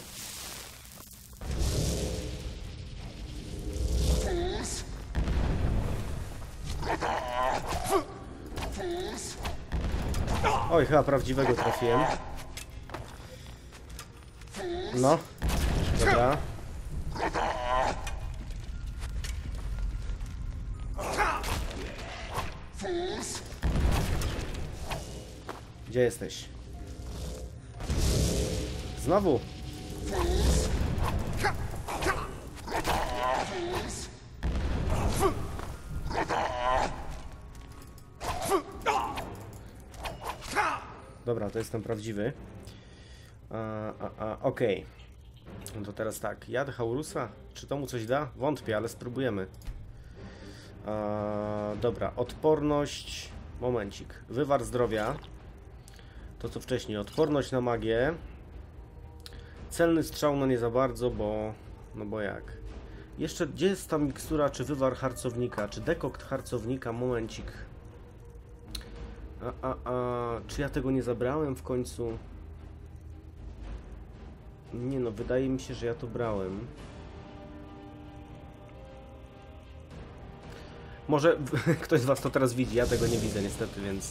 Oj, chyba prawdziwego trafiłem. No. Dobra. Gdzie jesteś? Znowu. Dobra, to jest ten prawdziwy. A, a, a, okej. Okay. No to teraz tak. Jad Haurusa? Czy to mu coś da? Wątpię, ale spróbujemy. A, dobra, odporność. Momencik. Wywar zdrowia. To co wcześniej. Odporność na magię. Celny strzał, no nie za bardzo, bo... No bo jak? Jeszcze, gdzie jest ta mikstura, czy wywar harcownika, czy dekokt harcownika? Momencik. A, a, a, czy ja tego nie zabrałem w końcu? Nie no, wydaje mi się, że ja to brałem. Może ktoś z was to teraz widzi, ja tego nie widzę niestety, więc...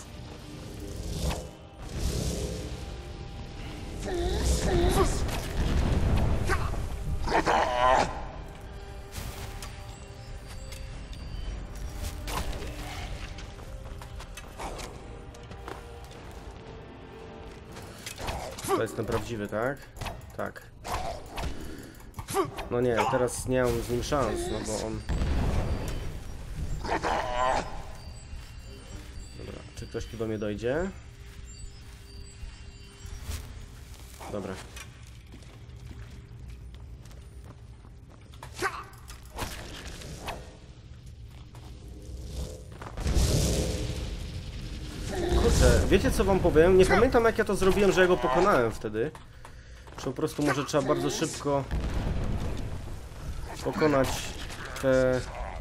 To jest ten prawdziwy, tak? Tak. No nie, teraz nie mam z nim szans, no bo on... Dobra, czy ktoś tu do mnie dojdzie? Dobra. Kurczę, wiecie co wam powiem? Nie pamiętam jak ja to zrobiłem, że ja go pokonałem wtedy. Czy po prostu może trzeba bardzo szybko pokonać te...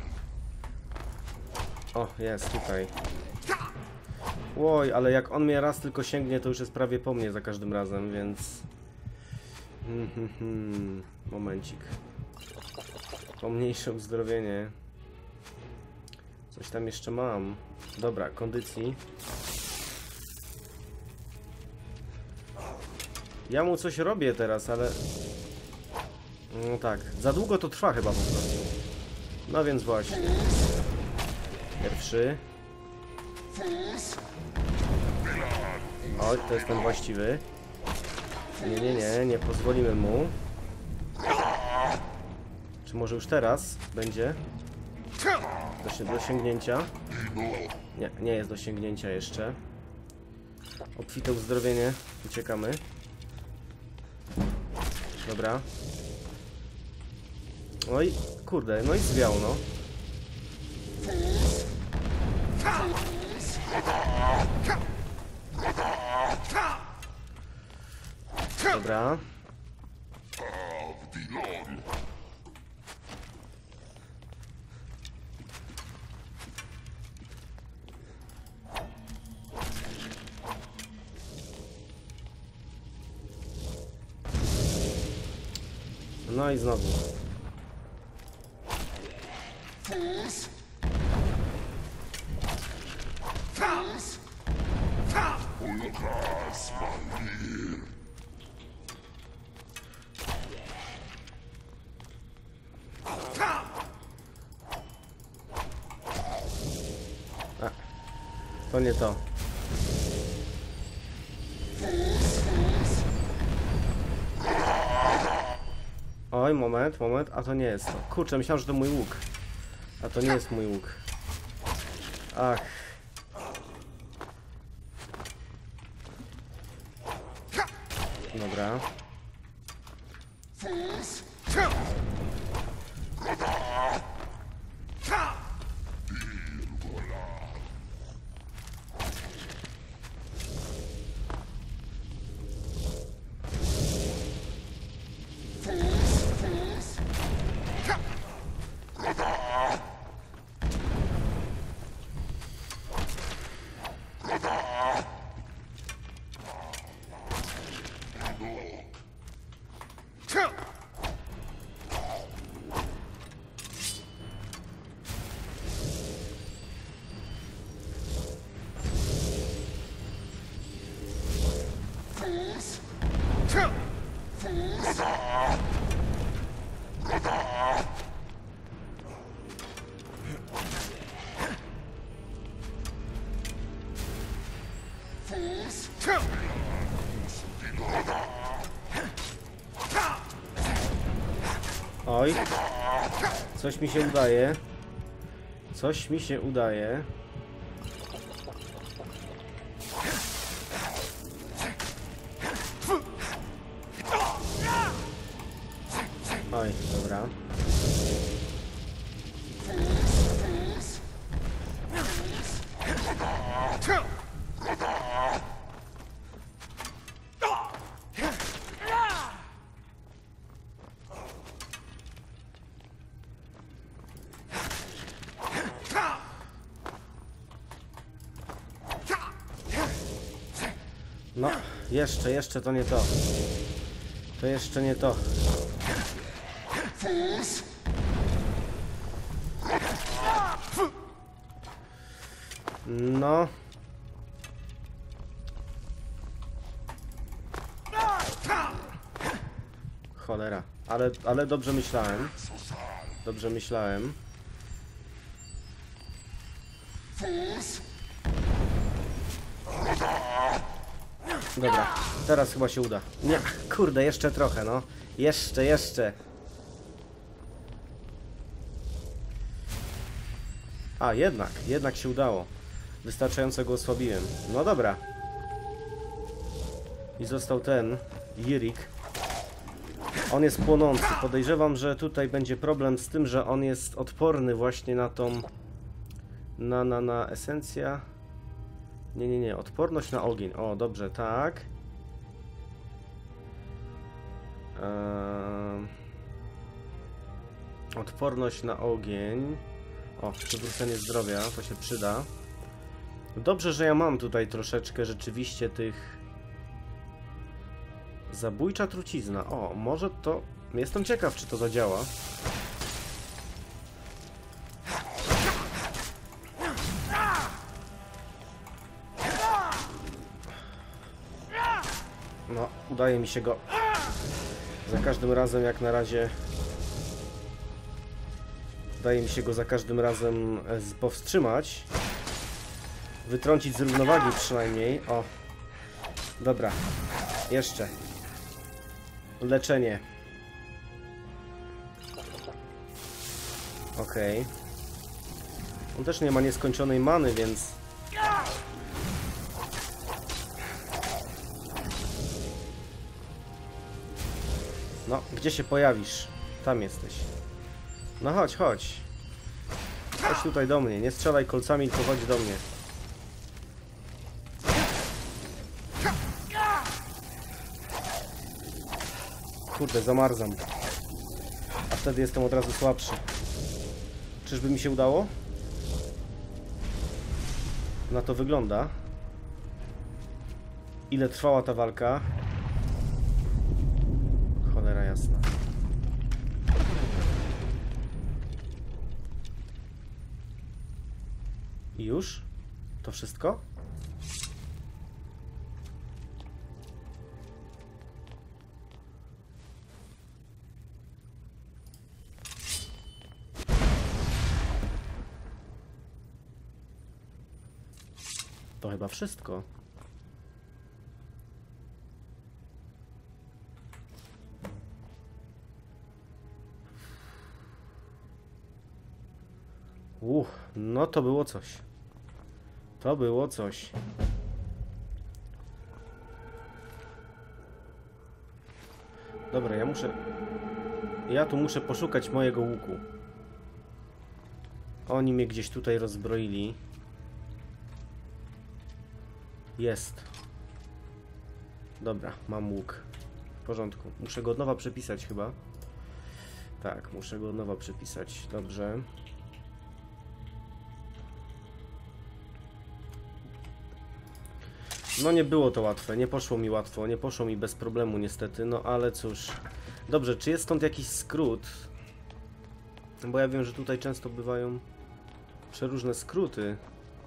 O, jest tutaj. Oj, ale jak on mnie raz tylko sięgnie, to już jest prawie po mnie za każdym razem, więc... Hmm, hmm, hmm. Momencik. Pomniejsze uzdrowienie. Coś tam jeszcze mam. Dobra, kondycji. Ja mu coś robię teraz, ale... No tak, za długo to trwa chyba po prostu. No więc właśnie. Pierwszy. Oj, to jest ten właściwy. Nie, nie, nie, nie pozwolimy mu. Czy może już teraz będzie? Do dosięgnięcia? Nie, nie jest do sięgnięcia jeszcze. Obfite uzdrowienie. Uciekamy. Dobra. Oj, kurde, no i zwiał, no. Dobra. No i znowu. A, to nie to. Oj, moment, moment, a to nie jest to. Kurczę, myślałem, że to mój łuk. A to nie jest mój łuk. Ach. Dobra. Oj, coś mi się udaje. Coś mi się udaje. Oj, dobra. No, jeszcze, jeszcze to nie to. To jeszcze nie to. No. Cholera. Ale, ale dobrze myślałem. Dobrze myślałem. Dobra, teraz chyba się uda. Nie, kurde, jeszcze trochę, no. Jeszcze, jeszcze. A, jednak, jednak się udało. Wystarczająco go osłabiłem. No dobra. I został ten, Yirik. On jest płonący. Podejrzewam, że tutaj będzie problem z tym, że on jest odporny właśnie na tą... Na, na, na esencja... Nie, nie, nie. Odporność na ogień. O, dobrze, tak. Eee... Odporność na ogień. O, przywrócenie zdrowia, to się przyda. Dobrze, że ja mam tutaj troszeczkę rzeczywiście tych... Zabójcza trucizna. O, może to... Jestem ciekaw, czy to zadziała. No, udaje mi się go za każdym razem, jak na razie... Udaje mi się go za każdym razem powstrzymać. Wytrącić z równowagi przynajmniej. O. Dobra. Jeszcze. Leczenie. Okej. Okay. On też nie ma nieskończonej many, więc... No, gdzie się pojawisz? Tam jesteś. No chodź, chodź. Chodź tutaj do mnie. Nie strzelaj kolcami, tylko chodź do mnie. Kurde, zamarzam. A wtedy jestem od razu słabszy. Czyżby mi się udało? Na to wygląda. Ile trwała ta walka? Cholera jasna. I już? To wszystko? To chyba wszystko. Uch, no to było coś. To było coś. Dobra, ja muszę... Ja tu muszę poszukać mojego łuku. Oni mnie gdzieś tutaj rozbroili. Jest. Dobra, mam łuk. W porządku. Muszę go od nowa przepisać chyba. Tak, muszę go od nowa przepisać. Dobrze. No nie było to łatwe, nie poszło mi łatwo, nie poszło mi bez problemu niestety, no ale cóż. Dobrze, czy jest stąd jakiś skrót? Bo ja wiem, że tutaj często bywają przeróżne skróty.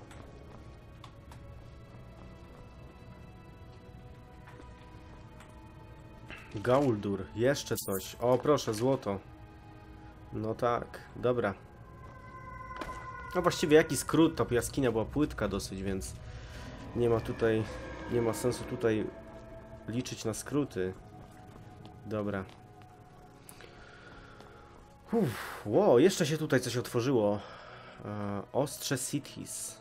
Gauldur, jeszcze coś. O proszę, złoto. No tak, dobra. No właściwie jaki skrót, ta jaskinia była płytka dosyć, więc nie ma tutaj, nie ma sensu tutaj liczyć na skróty. Dobra. Uff, wow, jeszcze się tutaj coś otworzyło. E, ostrze Sithis.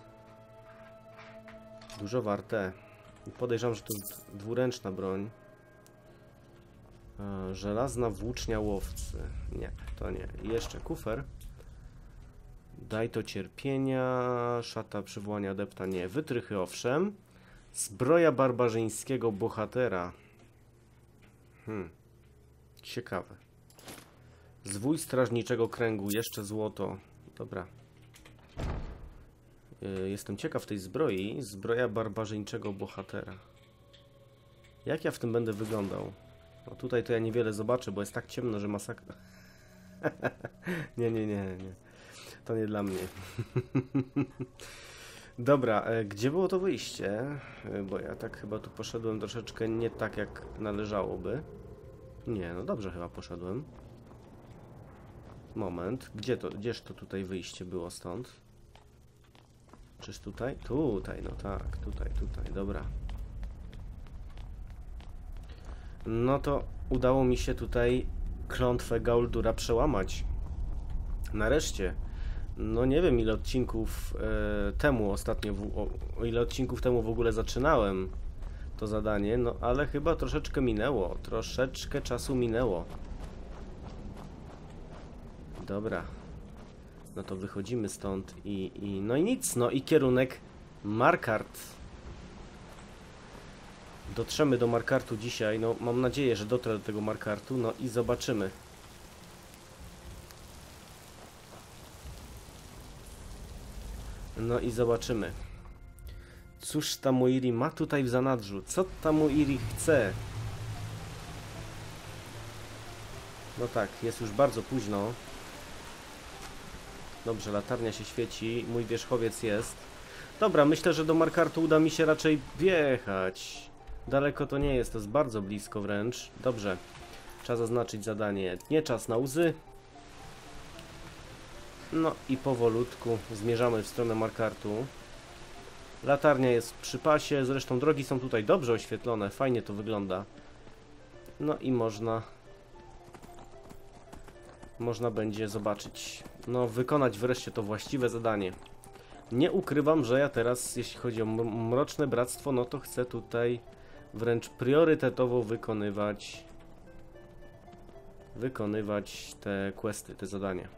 Dużo warte. Podejrzewam, że to dwuręczna broń. E, żelazna włócznia łowcy. Nie, to nie. I jeszcze kufer. Daj to cierpienia. Szata przywołania adepta. Nie. Wytrychy owszem. Zbroja barbarzyńskiego bohatera. Hmm. Ciekawe. Zwój strażniczego kręgu. Jeszcze złoto. Dobra. Yy, jestem ciekaw tej zbroi. Zbroja barbarzyńczego bohatera. Jak ja w tym będę wyglądał? No tutaj to ja niewiele zobaczę, bo jest tak ciemno, że masakra. nie, nie, nie, nie. To nie dla mnie. Dobra, e, gdzie było to wyjście? E, bo ja tak chyba tu poszedłem troszeczkę nie tak, jak należałoby. Nie, no dobrze chyba poszedłem. Moment, gdzie to, gdzież to tutaj wyjście było stąd? Czyż tutaj? Tutaj, no tak, tutaj, tutaj, dobra. No to udało mi się tutaj klątwę Gauldura przełamać. Nareszcie. No nie wiem ile odcinków e, temu ostatnio, w, o, o ile odcinków temu w ogóle zaczynałem to zadanie, no ale chyba troszeczkę minęło, troszeczkę czasu minęło. Dobra, no to wychodzimy stąd i, i no i nic, no i kierunek Markarth. Dotrzemy do Markarthu dzisiaj, no mam nadzieję, że dotrę do tego Markarthu, no i zobaczymy. No i zobaczymy. Cóż Tamuiri ma tutaj w zanadrzu? Co Tamuiri chce? No tak, jest już bardzo późno. Dobrze, latarnia się świeci, mój wierzchowiec jest. Dobra, myślę, że do Markarthu uda mi się raczej wjechać. Daleko to nie jest, to jest bardzo blisko wręcz. Dobrze, trzeba zaznaczyć zadanie. Nie czas na łzy. No i powolutku zmierzamy w stronę Markarthu. Latarnia jest przy pasie, zresztą drogi są tutaj dobrze oświetlone, fajnie to wygląda. No i można... Można będzie zobaczyć, no wykonać wreszcie to właściwe zadanie. Nie ukrywam, że ja teraz, jeśli chodzi o Mroczne Bractwo, no to chcę tutaj wręcz priorytetowo wykonywać wykonywać te questy, te zadania.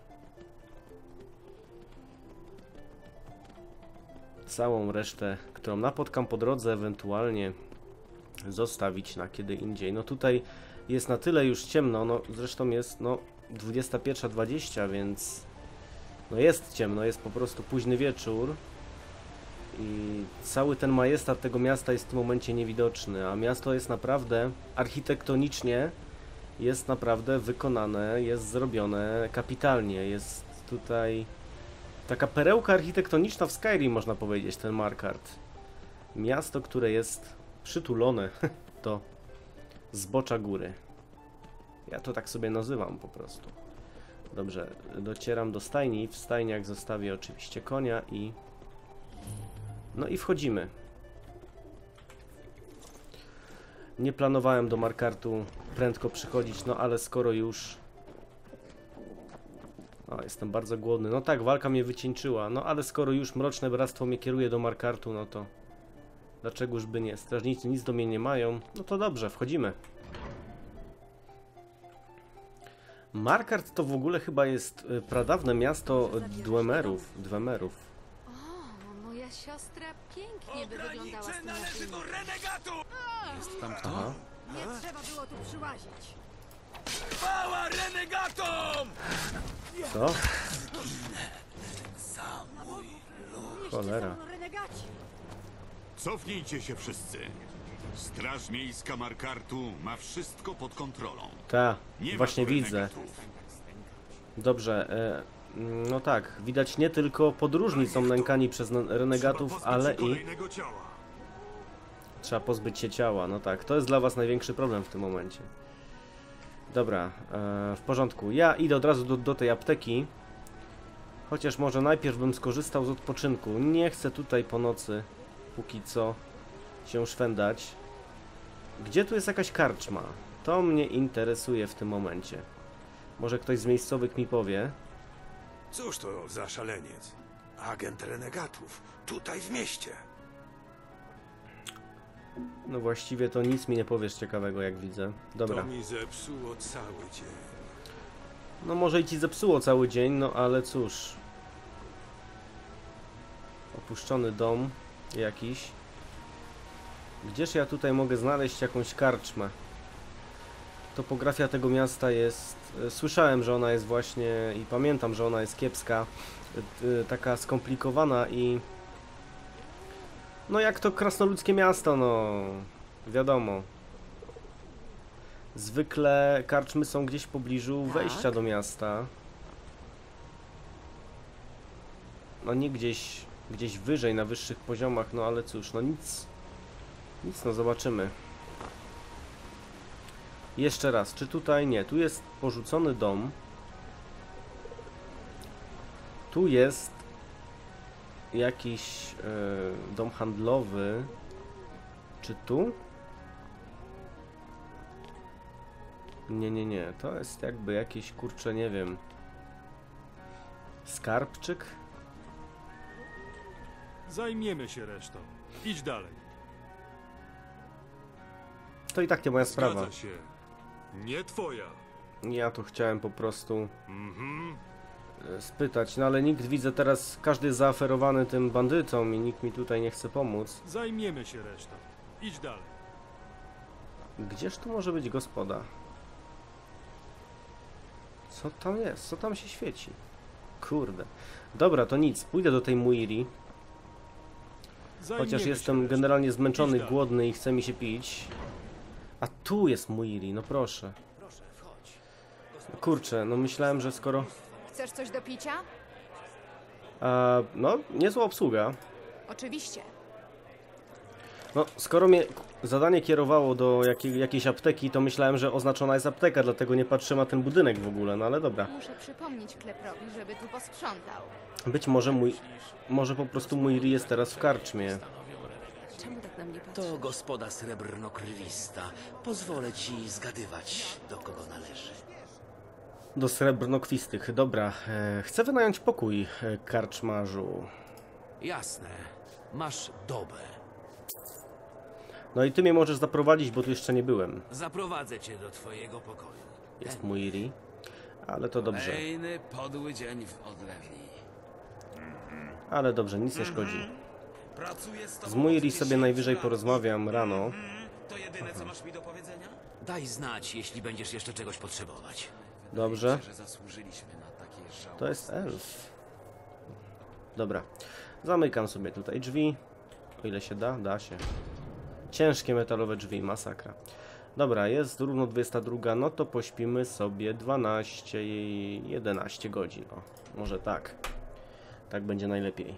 Całą resztę, którą napotkam po drodze, ewentualnie zostawić na kiedy indziej. No tutaj jest na tyle już ciemno, no zresztą jest no dwudziesta pierwsza dwadzieścia, więc no jest ciemno, jest po prostu późny wieczór i cały ten majestat tego miasta jest w tym momencie niewidoczny, a miasto jest naprawdę architektonicznie jest naprawdę wykonane, jest zrobione kapitalnie, jest tutaj taka perełka architektoniczna w Skyrim, można powiedzieć, ten Markarth. Miasto, które jest przytulone do zbocza góry. Ja to tak sobie nazywam po prostu. Dobrze, docieram do stajni. W stajniach zostawię oczywiście konia i... No i wchodzimy. Nie planowałem do Markarthu prędko przychodzić, no ale skoro już... O, jestem bardzo głodny. No tak, walka mnie wycieńczyła. No ale skoro już Mroczne Bractwo mnie kieruje do Markarthu, no to... Dlaczegoż by nie? Strażnicy nic do mnie nie mają. No to dobrze, wchodzimy. Markarth to w ogóle chyba jest pradawne miasto Dwemerów. Dwemerów. O, moja siostra pięknie by wyglądała z tym na filmie. Jest tam kto? Aha. Nie trzeba było tu przyłazić. Chwała renegatom! Co? Cholera. Renegaci. Cofnijcie się wszyscy. Straż Miejska Markarthu ma wszystko pod kontrolą. Ta, Nie ma właśnie tu widzę. renegatów. Dobrze, e, no tak, widać nie tylko podróżni są nękani przez renegatów, ale i trzeba pozbyć się ciała. No tak, to jest dla was największy problem w tym momencie. Dobra, e, w porządku. Ja idę od razu do, do tej apteki. Chociaż może najpierw bym skorzystał z odpoczynku. Nie chcę tutaj po nocy, póki co, się szwendać. Gdzie tu jest jakaś karczma? To mnie interesuje w tym momencie. Może ktoś z miejscowych mi powie. Cóż to za szaleniec? Agent renegatów, tutaj w mieście. No właściwie to nic mi nie powiesz ciekawego, jak widzę. Dobra. To mi zepsuło cały dzień. No może i ci zepsuło cały dzień, no ale cóż. Opuszczony dom jakiś. Gdzież ja tutaj mogę znaleźć jakąś karczmę? Topografia tego miasta jest... Słyszałem, że ona jest właśnie... i pamiętam, że ona jest kiepska. Taka skomplikowana i... No jak to krasnoludzkie miasto, no... Wiadomo. Zwykle karczmy są gdzieś w pobliżu wejścia do miasta. No nie gdzieś... gdzieś wyżej, na wyższych poziomach, no ale cóż, no nic... Nic, no zobaczymy. Jeszcze raz, czy tutaj nie? Tu jest porzucony dom. Tu jest jakiś yy, dom handlowy. Czy tu? Nie, nie, nie. To jest jakby jakieś, kurcze, nie wiem, Skarbczyk? Zajmiemy się resztą. Idź dalej. To i tak nie moja sprawa. Zgadza się. Nie twoja. Ja tu chciałem po prostu Mhm. e, spytać, no ale nikt, widzę teraz, każdy jest zaaferowany tym bandytom i nikt mi tutaj nie chce pomóc. Zajmiemy się resztą. Idź dalej. Gdzież tu może być gospoda? Co tam jest? Co tam się świeci? Kurde. Dobra, to nic. Pójdę do tej Muiri. Zajmiemy Chociaż się jestem resztą. generalnie zmęczony, Idź dalej. głodny i chce mi się pić. A tu jest Muiri, no proszę. Kurczę, no myślałem, że skoro... Chcesz coś do picia? A, no, niezła obsługa. Oczywiście. No, skoro mnie zadanie kierowało do jakiej, jakiejś apteki, to myślałem, że oznaczona jest apteka, dlatego nie patrzyłem na ten budynek w ogóle, no ale dobra. Muszę przypomnieć Kleprowi, żeby tu posprzątał. Być może mój... Może po prostu Muiri jest teraz w karczmie. Czemu tak na mnie patrzy? To gospoda srebrnokrwista. Pozwolę ci zgadywać, do kogo należy. Do srebrnokwistych, dobra. E, chcę wynająć pokój, e, karczmarzu. Jasne. Masz dobę. No i ty mnie możesz zaprowadzić, bo tu jeszcze nie byłem. Zaprowadzę cię do twojego pokoju. Jest Muiri, ale to dobrze. Kolejny podły dzień w odlewni. Ale dobrze, nic nie szkodzi. Pracuję z tobą Z Muiri od sobie dziesięciu najwyżej lat. porozmawiam rano. To jedyne, co masz mi do powiedzenia? Daj znać, jeśli będziesz jeszcze czegoś potrzebować. Dobrze. Że zasłużyliśmy na takie żałosne. To jest elf. Dobra. Zamykam sobie tutaj drzwi. O ile się da? Da się. Ciężkie metalowe drzwi, masakra. Dobra, jest równo dwudziesta druga, no to pośpimy sobie dwanaście, jedenaście godzin. O, może tak. Tak będzie najlepiej.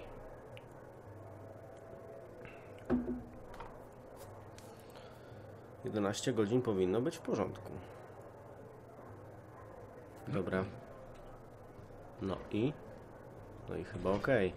jedenaście godzin powinno być w porządku. Dobra. No i... No i chyba okej.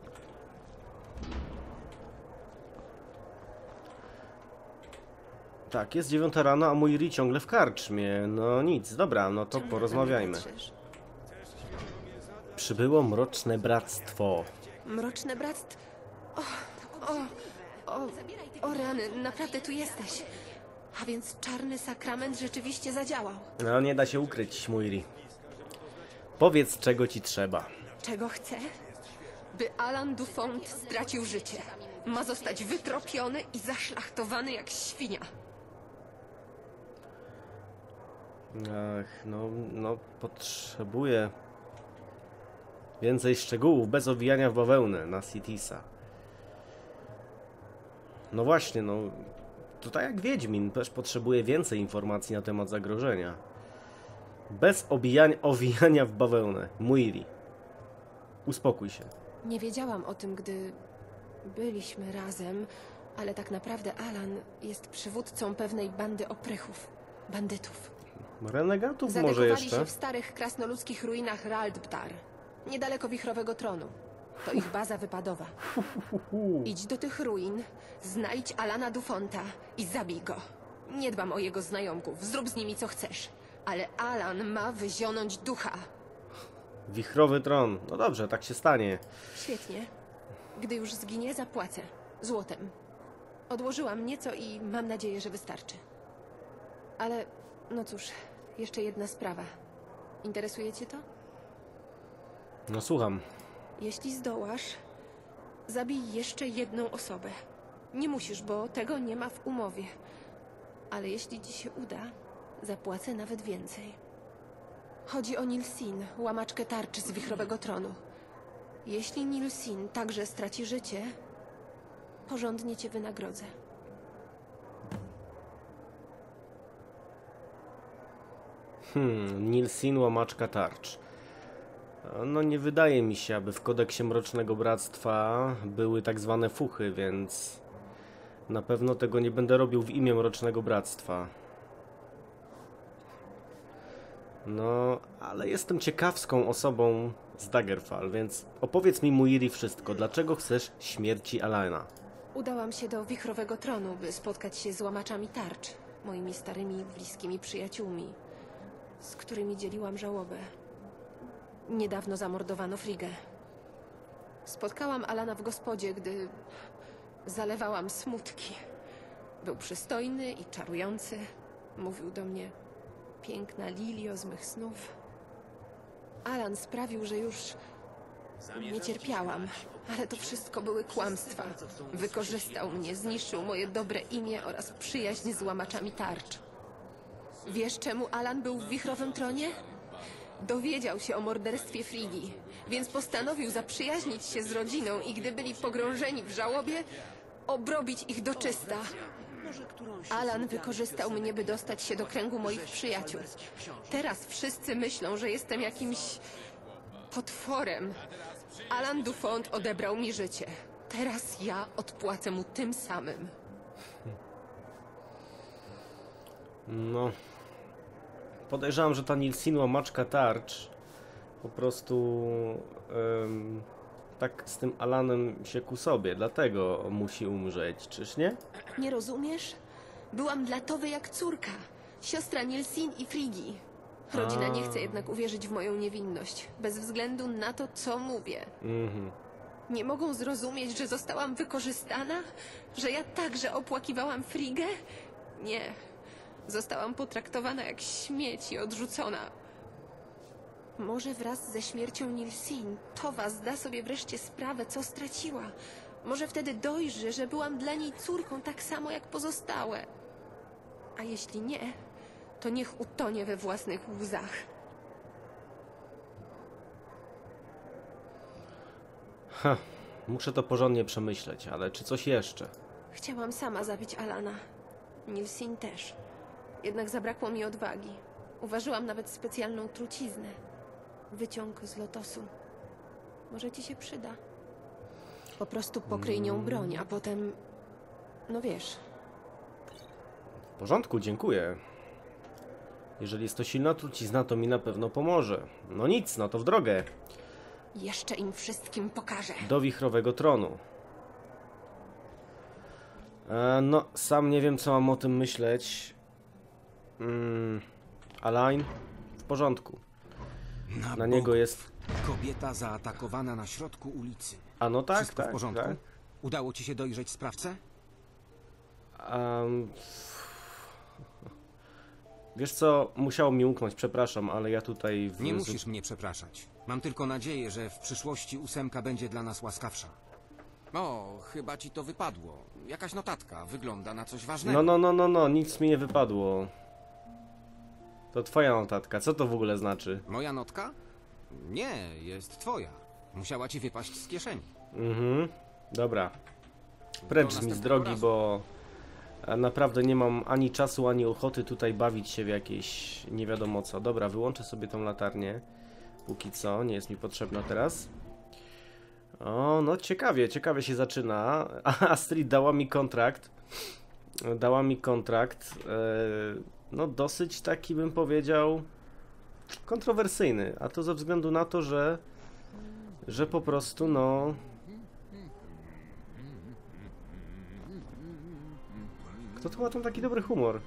Tak, jest dziewiąta rano, a mój Ri ciągle w karczmie. No nic, dobra, no to Czemu tak na mnie porozmawiajmy. patrzysz? Przybyło mroczne bractwo. Mroczne bractwo. O, o, o, o rany, naprawdę tu jesteś. A więc czarny sakrament rzeczywiście zadziałał. No nie da się ukryć, mój Ri. Powiedz, czego ci trzeba. Czego chcę? By Alan Dufont stracił życie. Ma zostać wytropiony i zaszlachtowany jak świnia. Ach, no, no, potrzebuję więcej szczegółów, bez owijania w bawełnę na Citisa. No właśnie, no, tutaj jak Wiedźmin też potrzebuje więcej informacji na temat zagrożenia. Bez obijania, owijania w bawełnę. Muiri, uspokój się. Nie wiedziałam o tym, gdy byliśmy razem, ale tak naprawdę Alan jest przywódcą pewnej bandy oprychów, bandytów. Renegatów może Zadekowali jeszcze? się w starych krasnoludzkich ruinach Raldbtar, niedaleko Wichrowego Tronu. To ich baza wypadowa. Idź do tych ruin, znajdź Alana Dufonta i zabij go. Nie dbam o jego znajomków, zrób z nimi co chcesz. Ale Alan ma wyzionąć ducha. Wichrowy tron. No dobrze, tak się stanie. Świetnie. Gdy już zginie, zapłacę. Złotem. Odłożyłam nieco i mam nadzieję, że wystarczy. Ale, no cóż, jeszcze jedna sprawa. Interesuje cię to? No słucham. Jeśli zdołasz, zabij jeszcze jedną osobę. Nie musisz, bo tego nie ma w umowie. Ale jeśli ci się uda, zapłacę nawet więcej. Chodzi o Nilsin, łamaczkę tarczy z Wichrowego Tronu. Jeśli Nilsin także straci życie, porządnie cię wynagrodzę. Hmm, Nilsin, łamaczka tarcz. No nie wydaje mi się, aby w kodeksie Mrocznego Bractwa były tak zwane fuchy, więc na pewno tego nie będę robił w imię Mrocznego Bractwa. No, ale jestem ciekawską osobą z Daggerfall, więc opowiedz mi, Muiri, wszystko. Dlaczego chcesz śmierci Alana? Udałam się do Wichrowego Tronu, by spotkać się z łamaczami tarcz, moimi starymi, bliskimi przyjaciółmi, z którymi dzieliłam żałobę. Niedawno zamordowano Frigę. Spotkałam Alana w gospodzie, gdy zalewałam smutki. Był przystojny i czarujący. Mówił do mnie: piękna lilio z mych snów. Alan sprawił, że już nie cierpiałam, ale to wszystko były kłamstwa. Wykorzystał mnie, zniszczył moje dobre imię oraz przyjaźń z łamaczami tarcz. Wiesz, czemu Alan był w Wichrowym Tronie? Dowiedział się o morderstwie Frigi, więc postanowił zaprzyjaźnić się z rodziną i gdy byli pogrążeni w żałobie, obrobić ich do czysta. Alan wykorzystał mnie, by dostać się do kręgu moich przyjaciół. Teraz wszyscy myślą, że jestem jakimś potworem. Alan Dufont odebrał mi życie. Teraz ja odpłacę mu tym samym. No... Podejrzewam, że ta Nilsin łamaczka tarcz po prostu em, tak z tym Alanem się ku sobie, dlatego musi umrzeć, czyż nie? Nie rozumiesz? Byłam dla Towy jak córka. Siostra Nilsin i Frigi. Rodzina A. nie chce jednak uwierzyć w moją niewinność. Bez względu na to, co mówię. Mhm. Nie mogą zrozumieć, że zostałam wykorzystana? Że ja także opłakiwałam Frigę? Nie. Zostałam potraktowana jak śmieć i odrzucona. Może wraz ze śmiercią Nilsin Towa zda sobie wreszcie sprawę, co straciła. Może wtedy dojrzy, że byłam dla niej córką tak samo jak pozostałe. A jeśli nie, to niech utonie we własnych łzach. Ha, muszę to porządnie przemyśleć, ale czy coś jeszcze? Chciałam sama zabić Alana. Nilsin też. Jednak zabrakło mi odwagi. Uważyłam nawet specjalną truciznę. Wyciąg z lotosu. Może ci się przyda. Po prostu pokryj nią broń, a potem... No wiesz. W porządku, dziękuję. Jeżeli jest to silna trucizna, to mi na pewno pomoże. No nic, no to w drogę. Jeszcze im wszystkim pokażę. Do Wichrowego Tronu. E, no, sam nie wiem, co mam o tym myśleć. Mm, Alain, w porządku. Na, Na niego bogów. jest... Kobieta zaatakowana na środku ulicy. A no tak, Wszystko tak, w porządku? tak. Udało ci się dojrzeć sprawcę? Um, wiesz co, musiało mi umknąć, przepraszam, ale ja tutaj... W... Nie musisz mnie przepraszać. Mam tylko nadzieję, że w przyszłości ósemka będzie dla nas łaskawsza. O, chyba ci to wypadło. Jakaś notatka. Wygląda na coś ważnego. No, no, no, no, no, nic mi nie wypadło. To twoja notatka, co to w ogóle znaczy? Moja notka? Nie, jest twoja. Musiała ci wypaść z kieszeni. Mhm, dobra. Precz mi z następnego drogi, razu. bo naprawdę nie mam ani czasu, ani ochoty tutaj bawić się w jakieś nie wiadomo co. Dobra, wyłączę sobie tą latarnię. Póki co, nie jest mi potrzebna teraz. O, no ciekawie, ciekawie się zaczyna. Astrid dała mi kontrakt. Dała mi kontrakt. E, no dosyć taki, bym powiedział, kontrowersyjny. A to ze względu na to, że że po prostu, no... Kto tu ma tam taki dobry humor?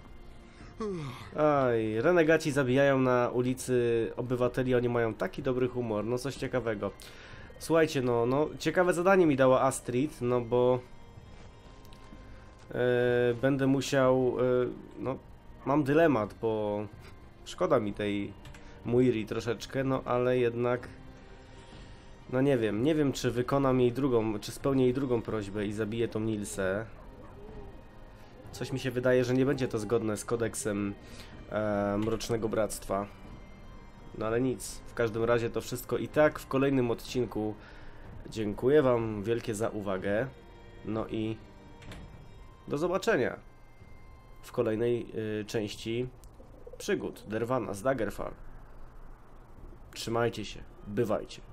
Aj, renegaci zabijają na ulicy obywateli, oni mają taki dobry humor, no coś ciekawego. Słuchajcie, no, no ciekawe zadanie mi dała Astrid, no bo e, będę musiał, e, no mam dylemat, bo szkoda mi tej Muiri troszeczkę, no ale jednak, no nie wiem, nie wiem czy wykonam jej drugą, czy spełnię jej drugą prośbę i zabiję tą Nilsę. Coś mi się wydaje, że nie będzie to zgodne z kodeksem e, Mrocznego Bractwa. No ale nic, w każdym razie to wszystko i tak w kolejnym odcinku. Dziękuję wam wielkie za uwagę. No i do zobaczenia w kolejnej y, części przygód Dervana z Daggerfall. Trzymajcie się, bywajcie.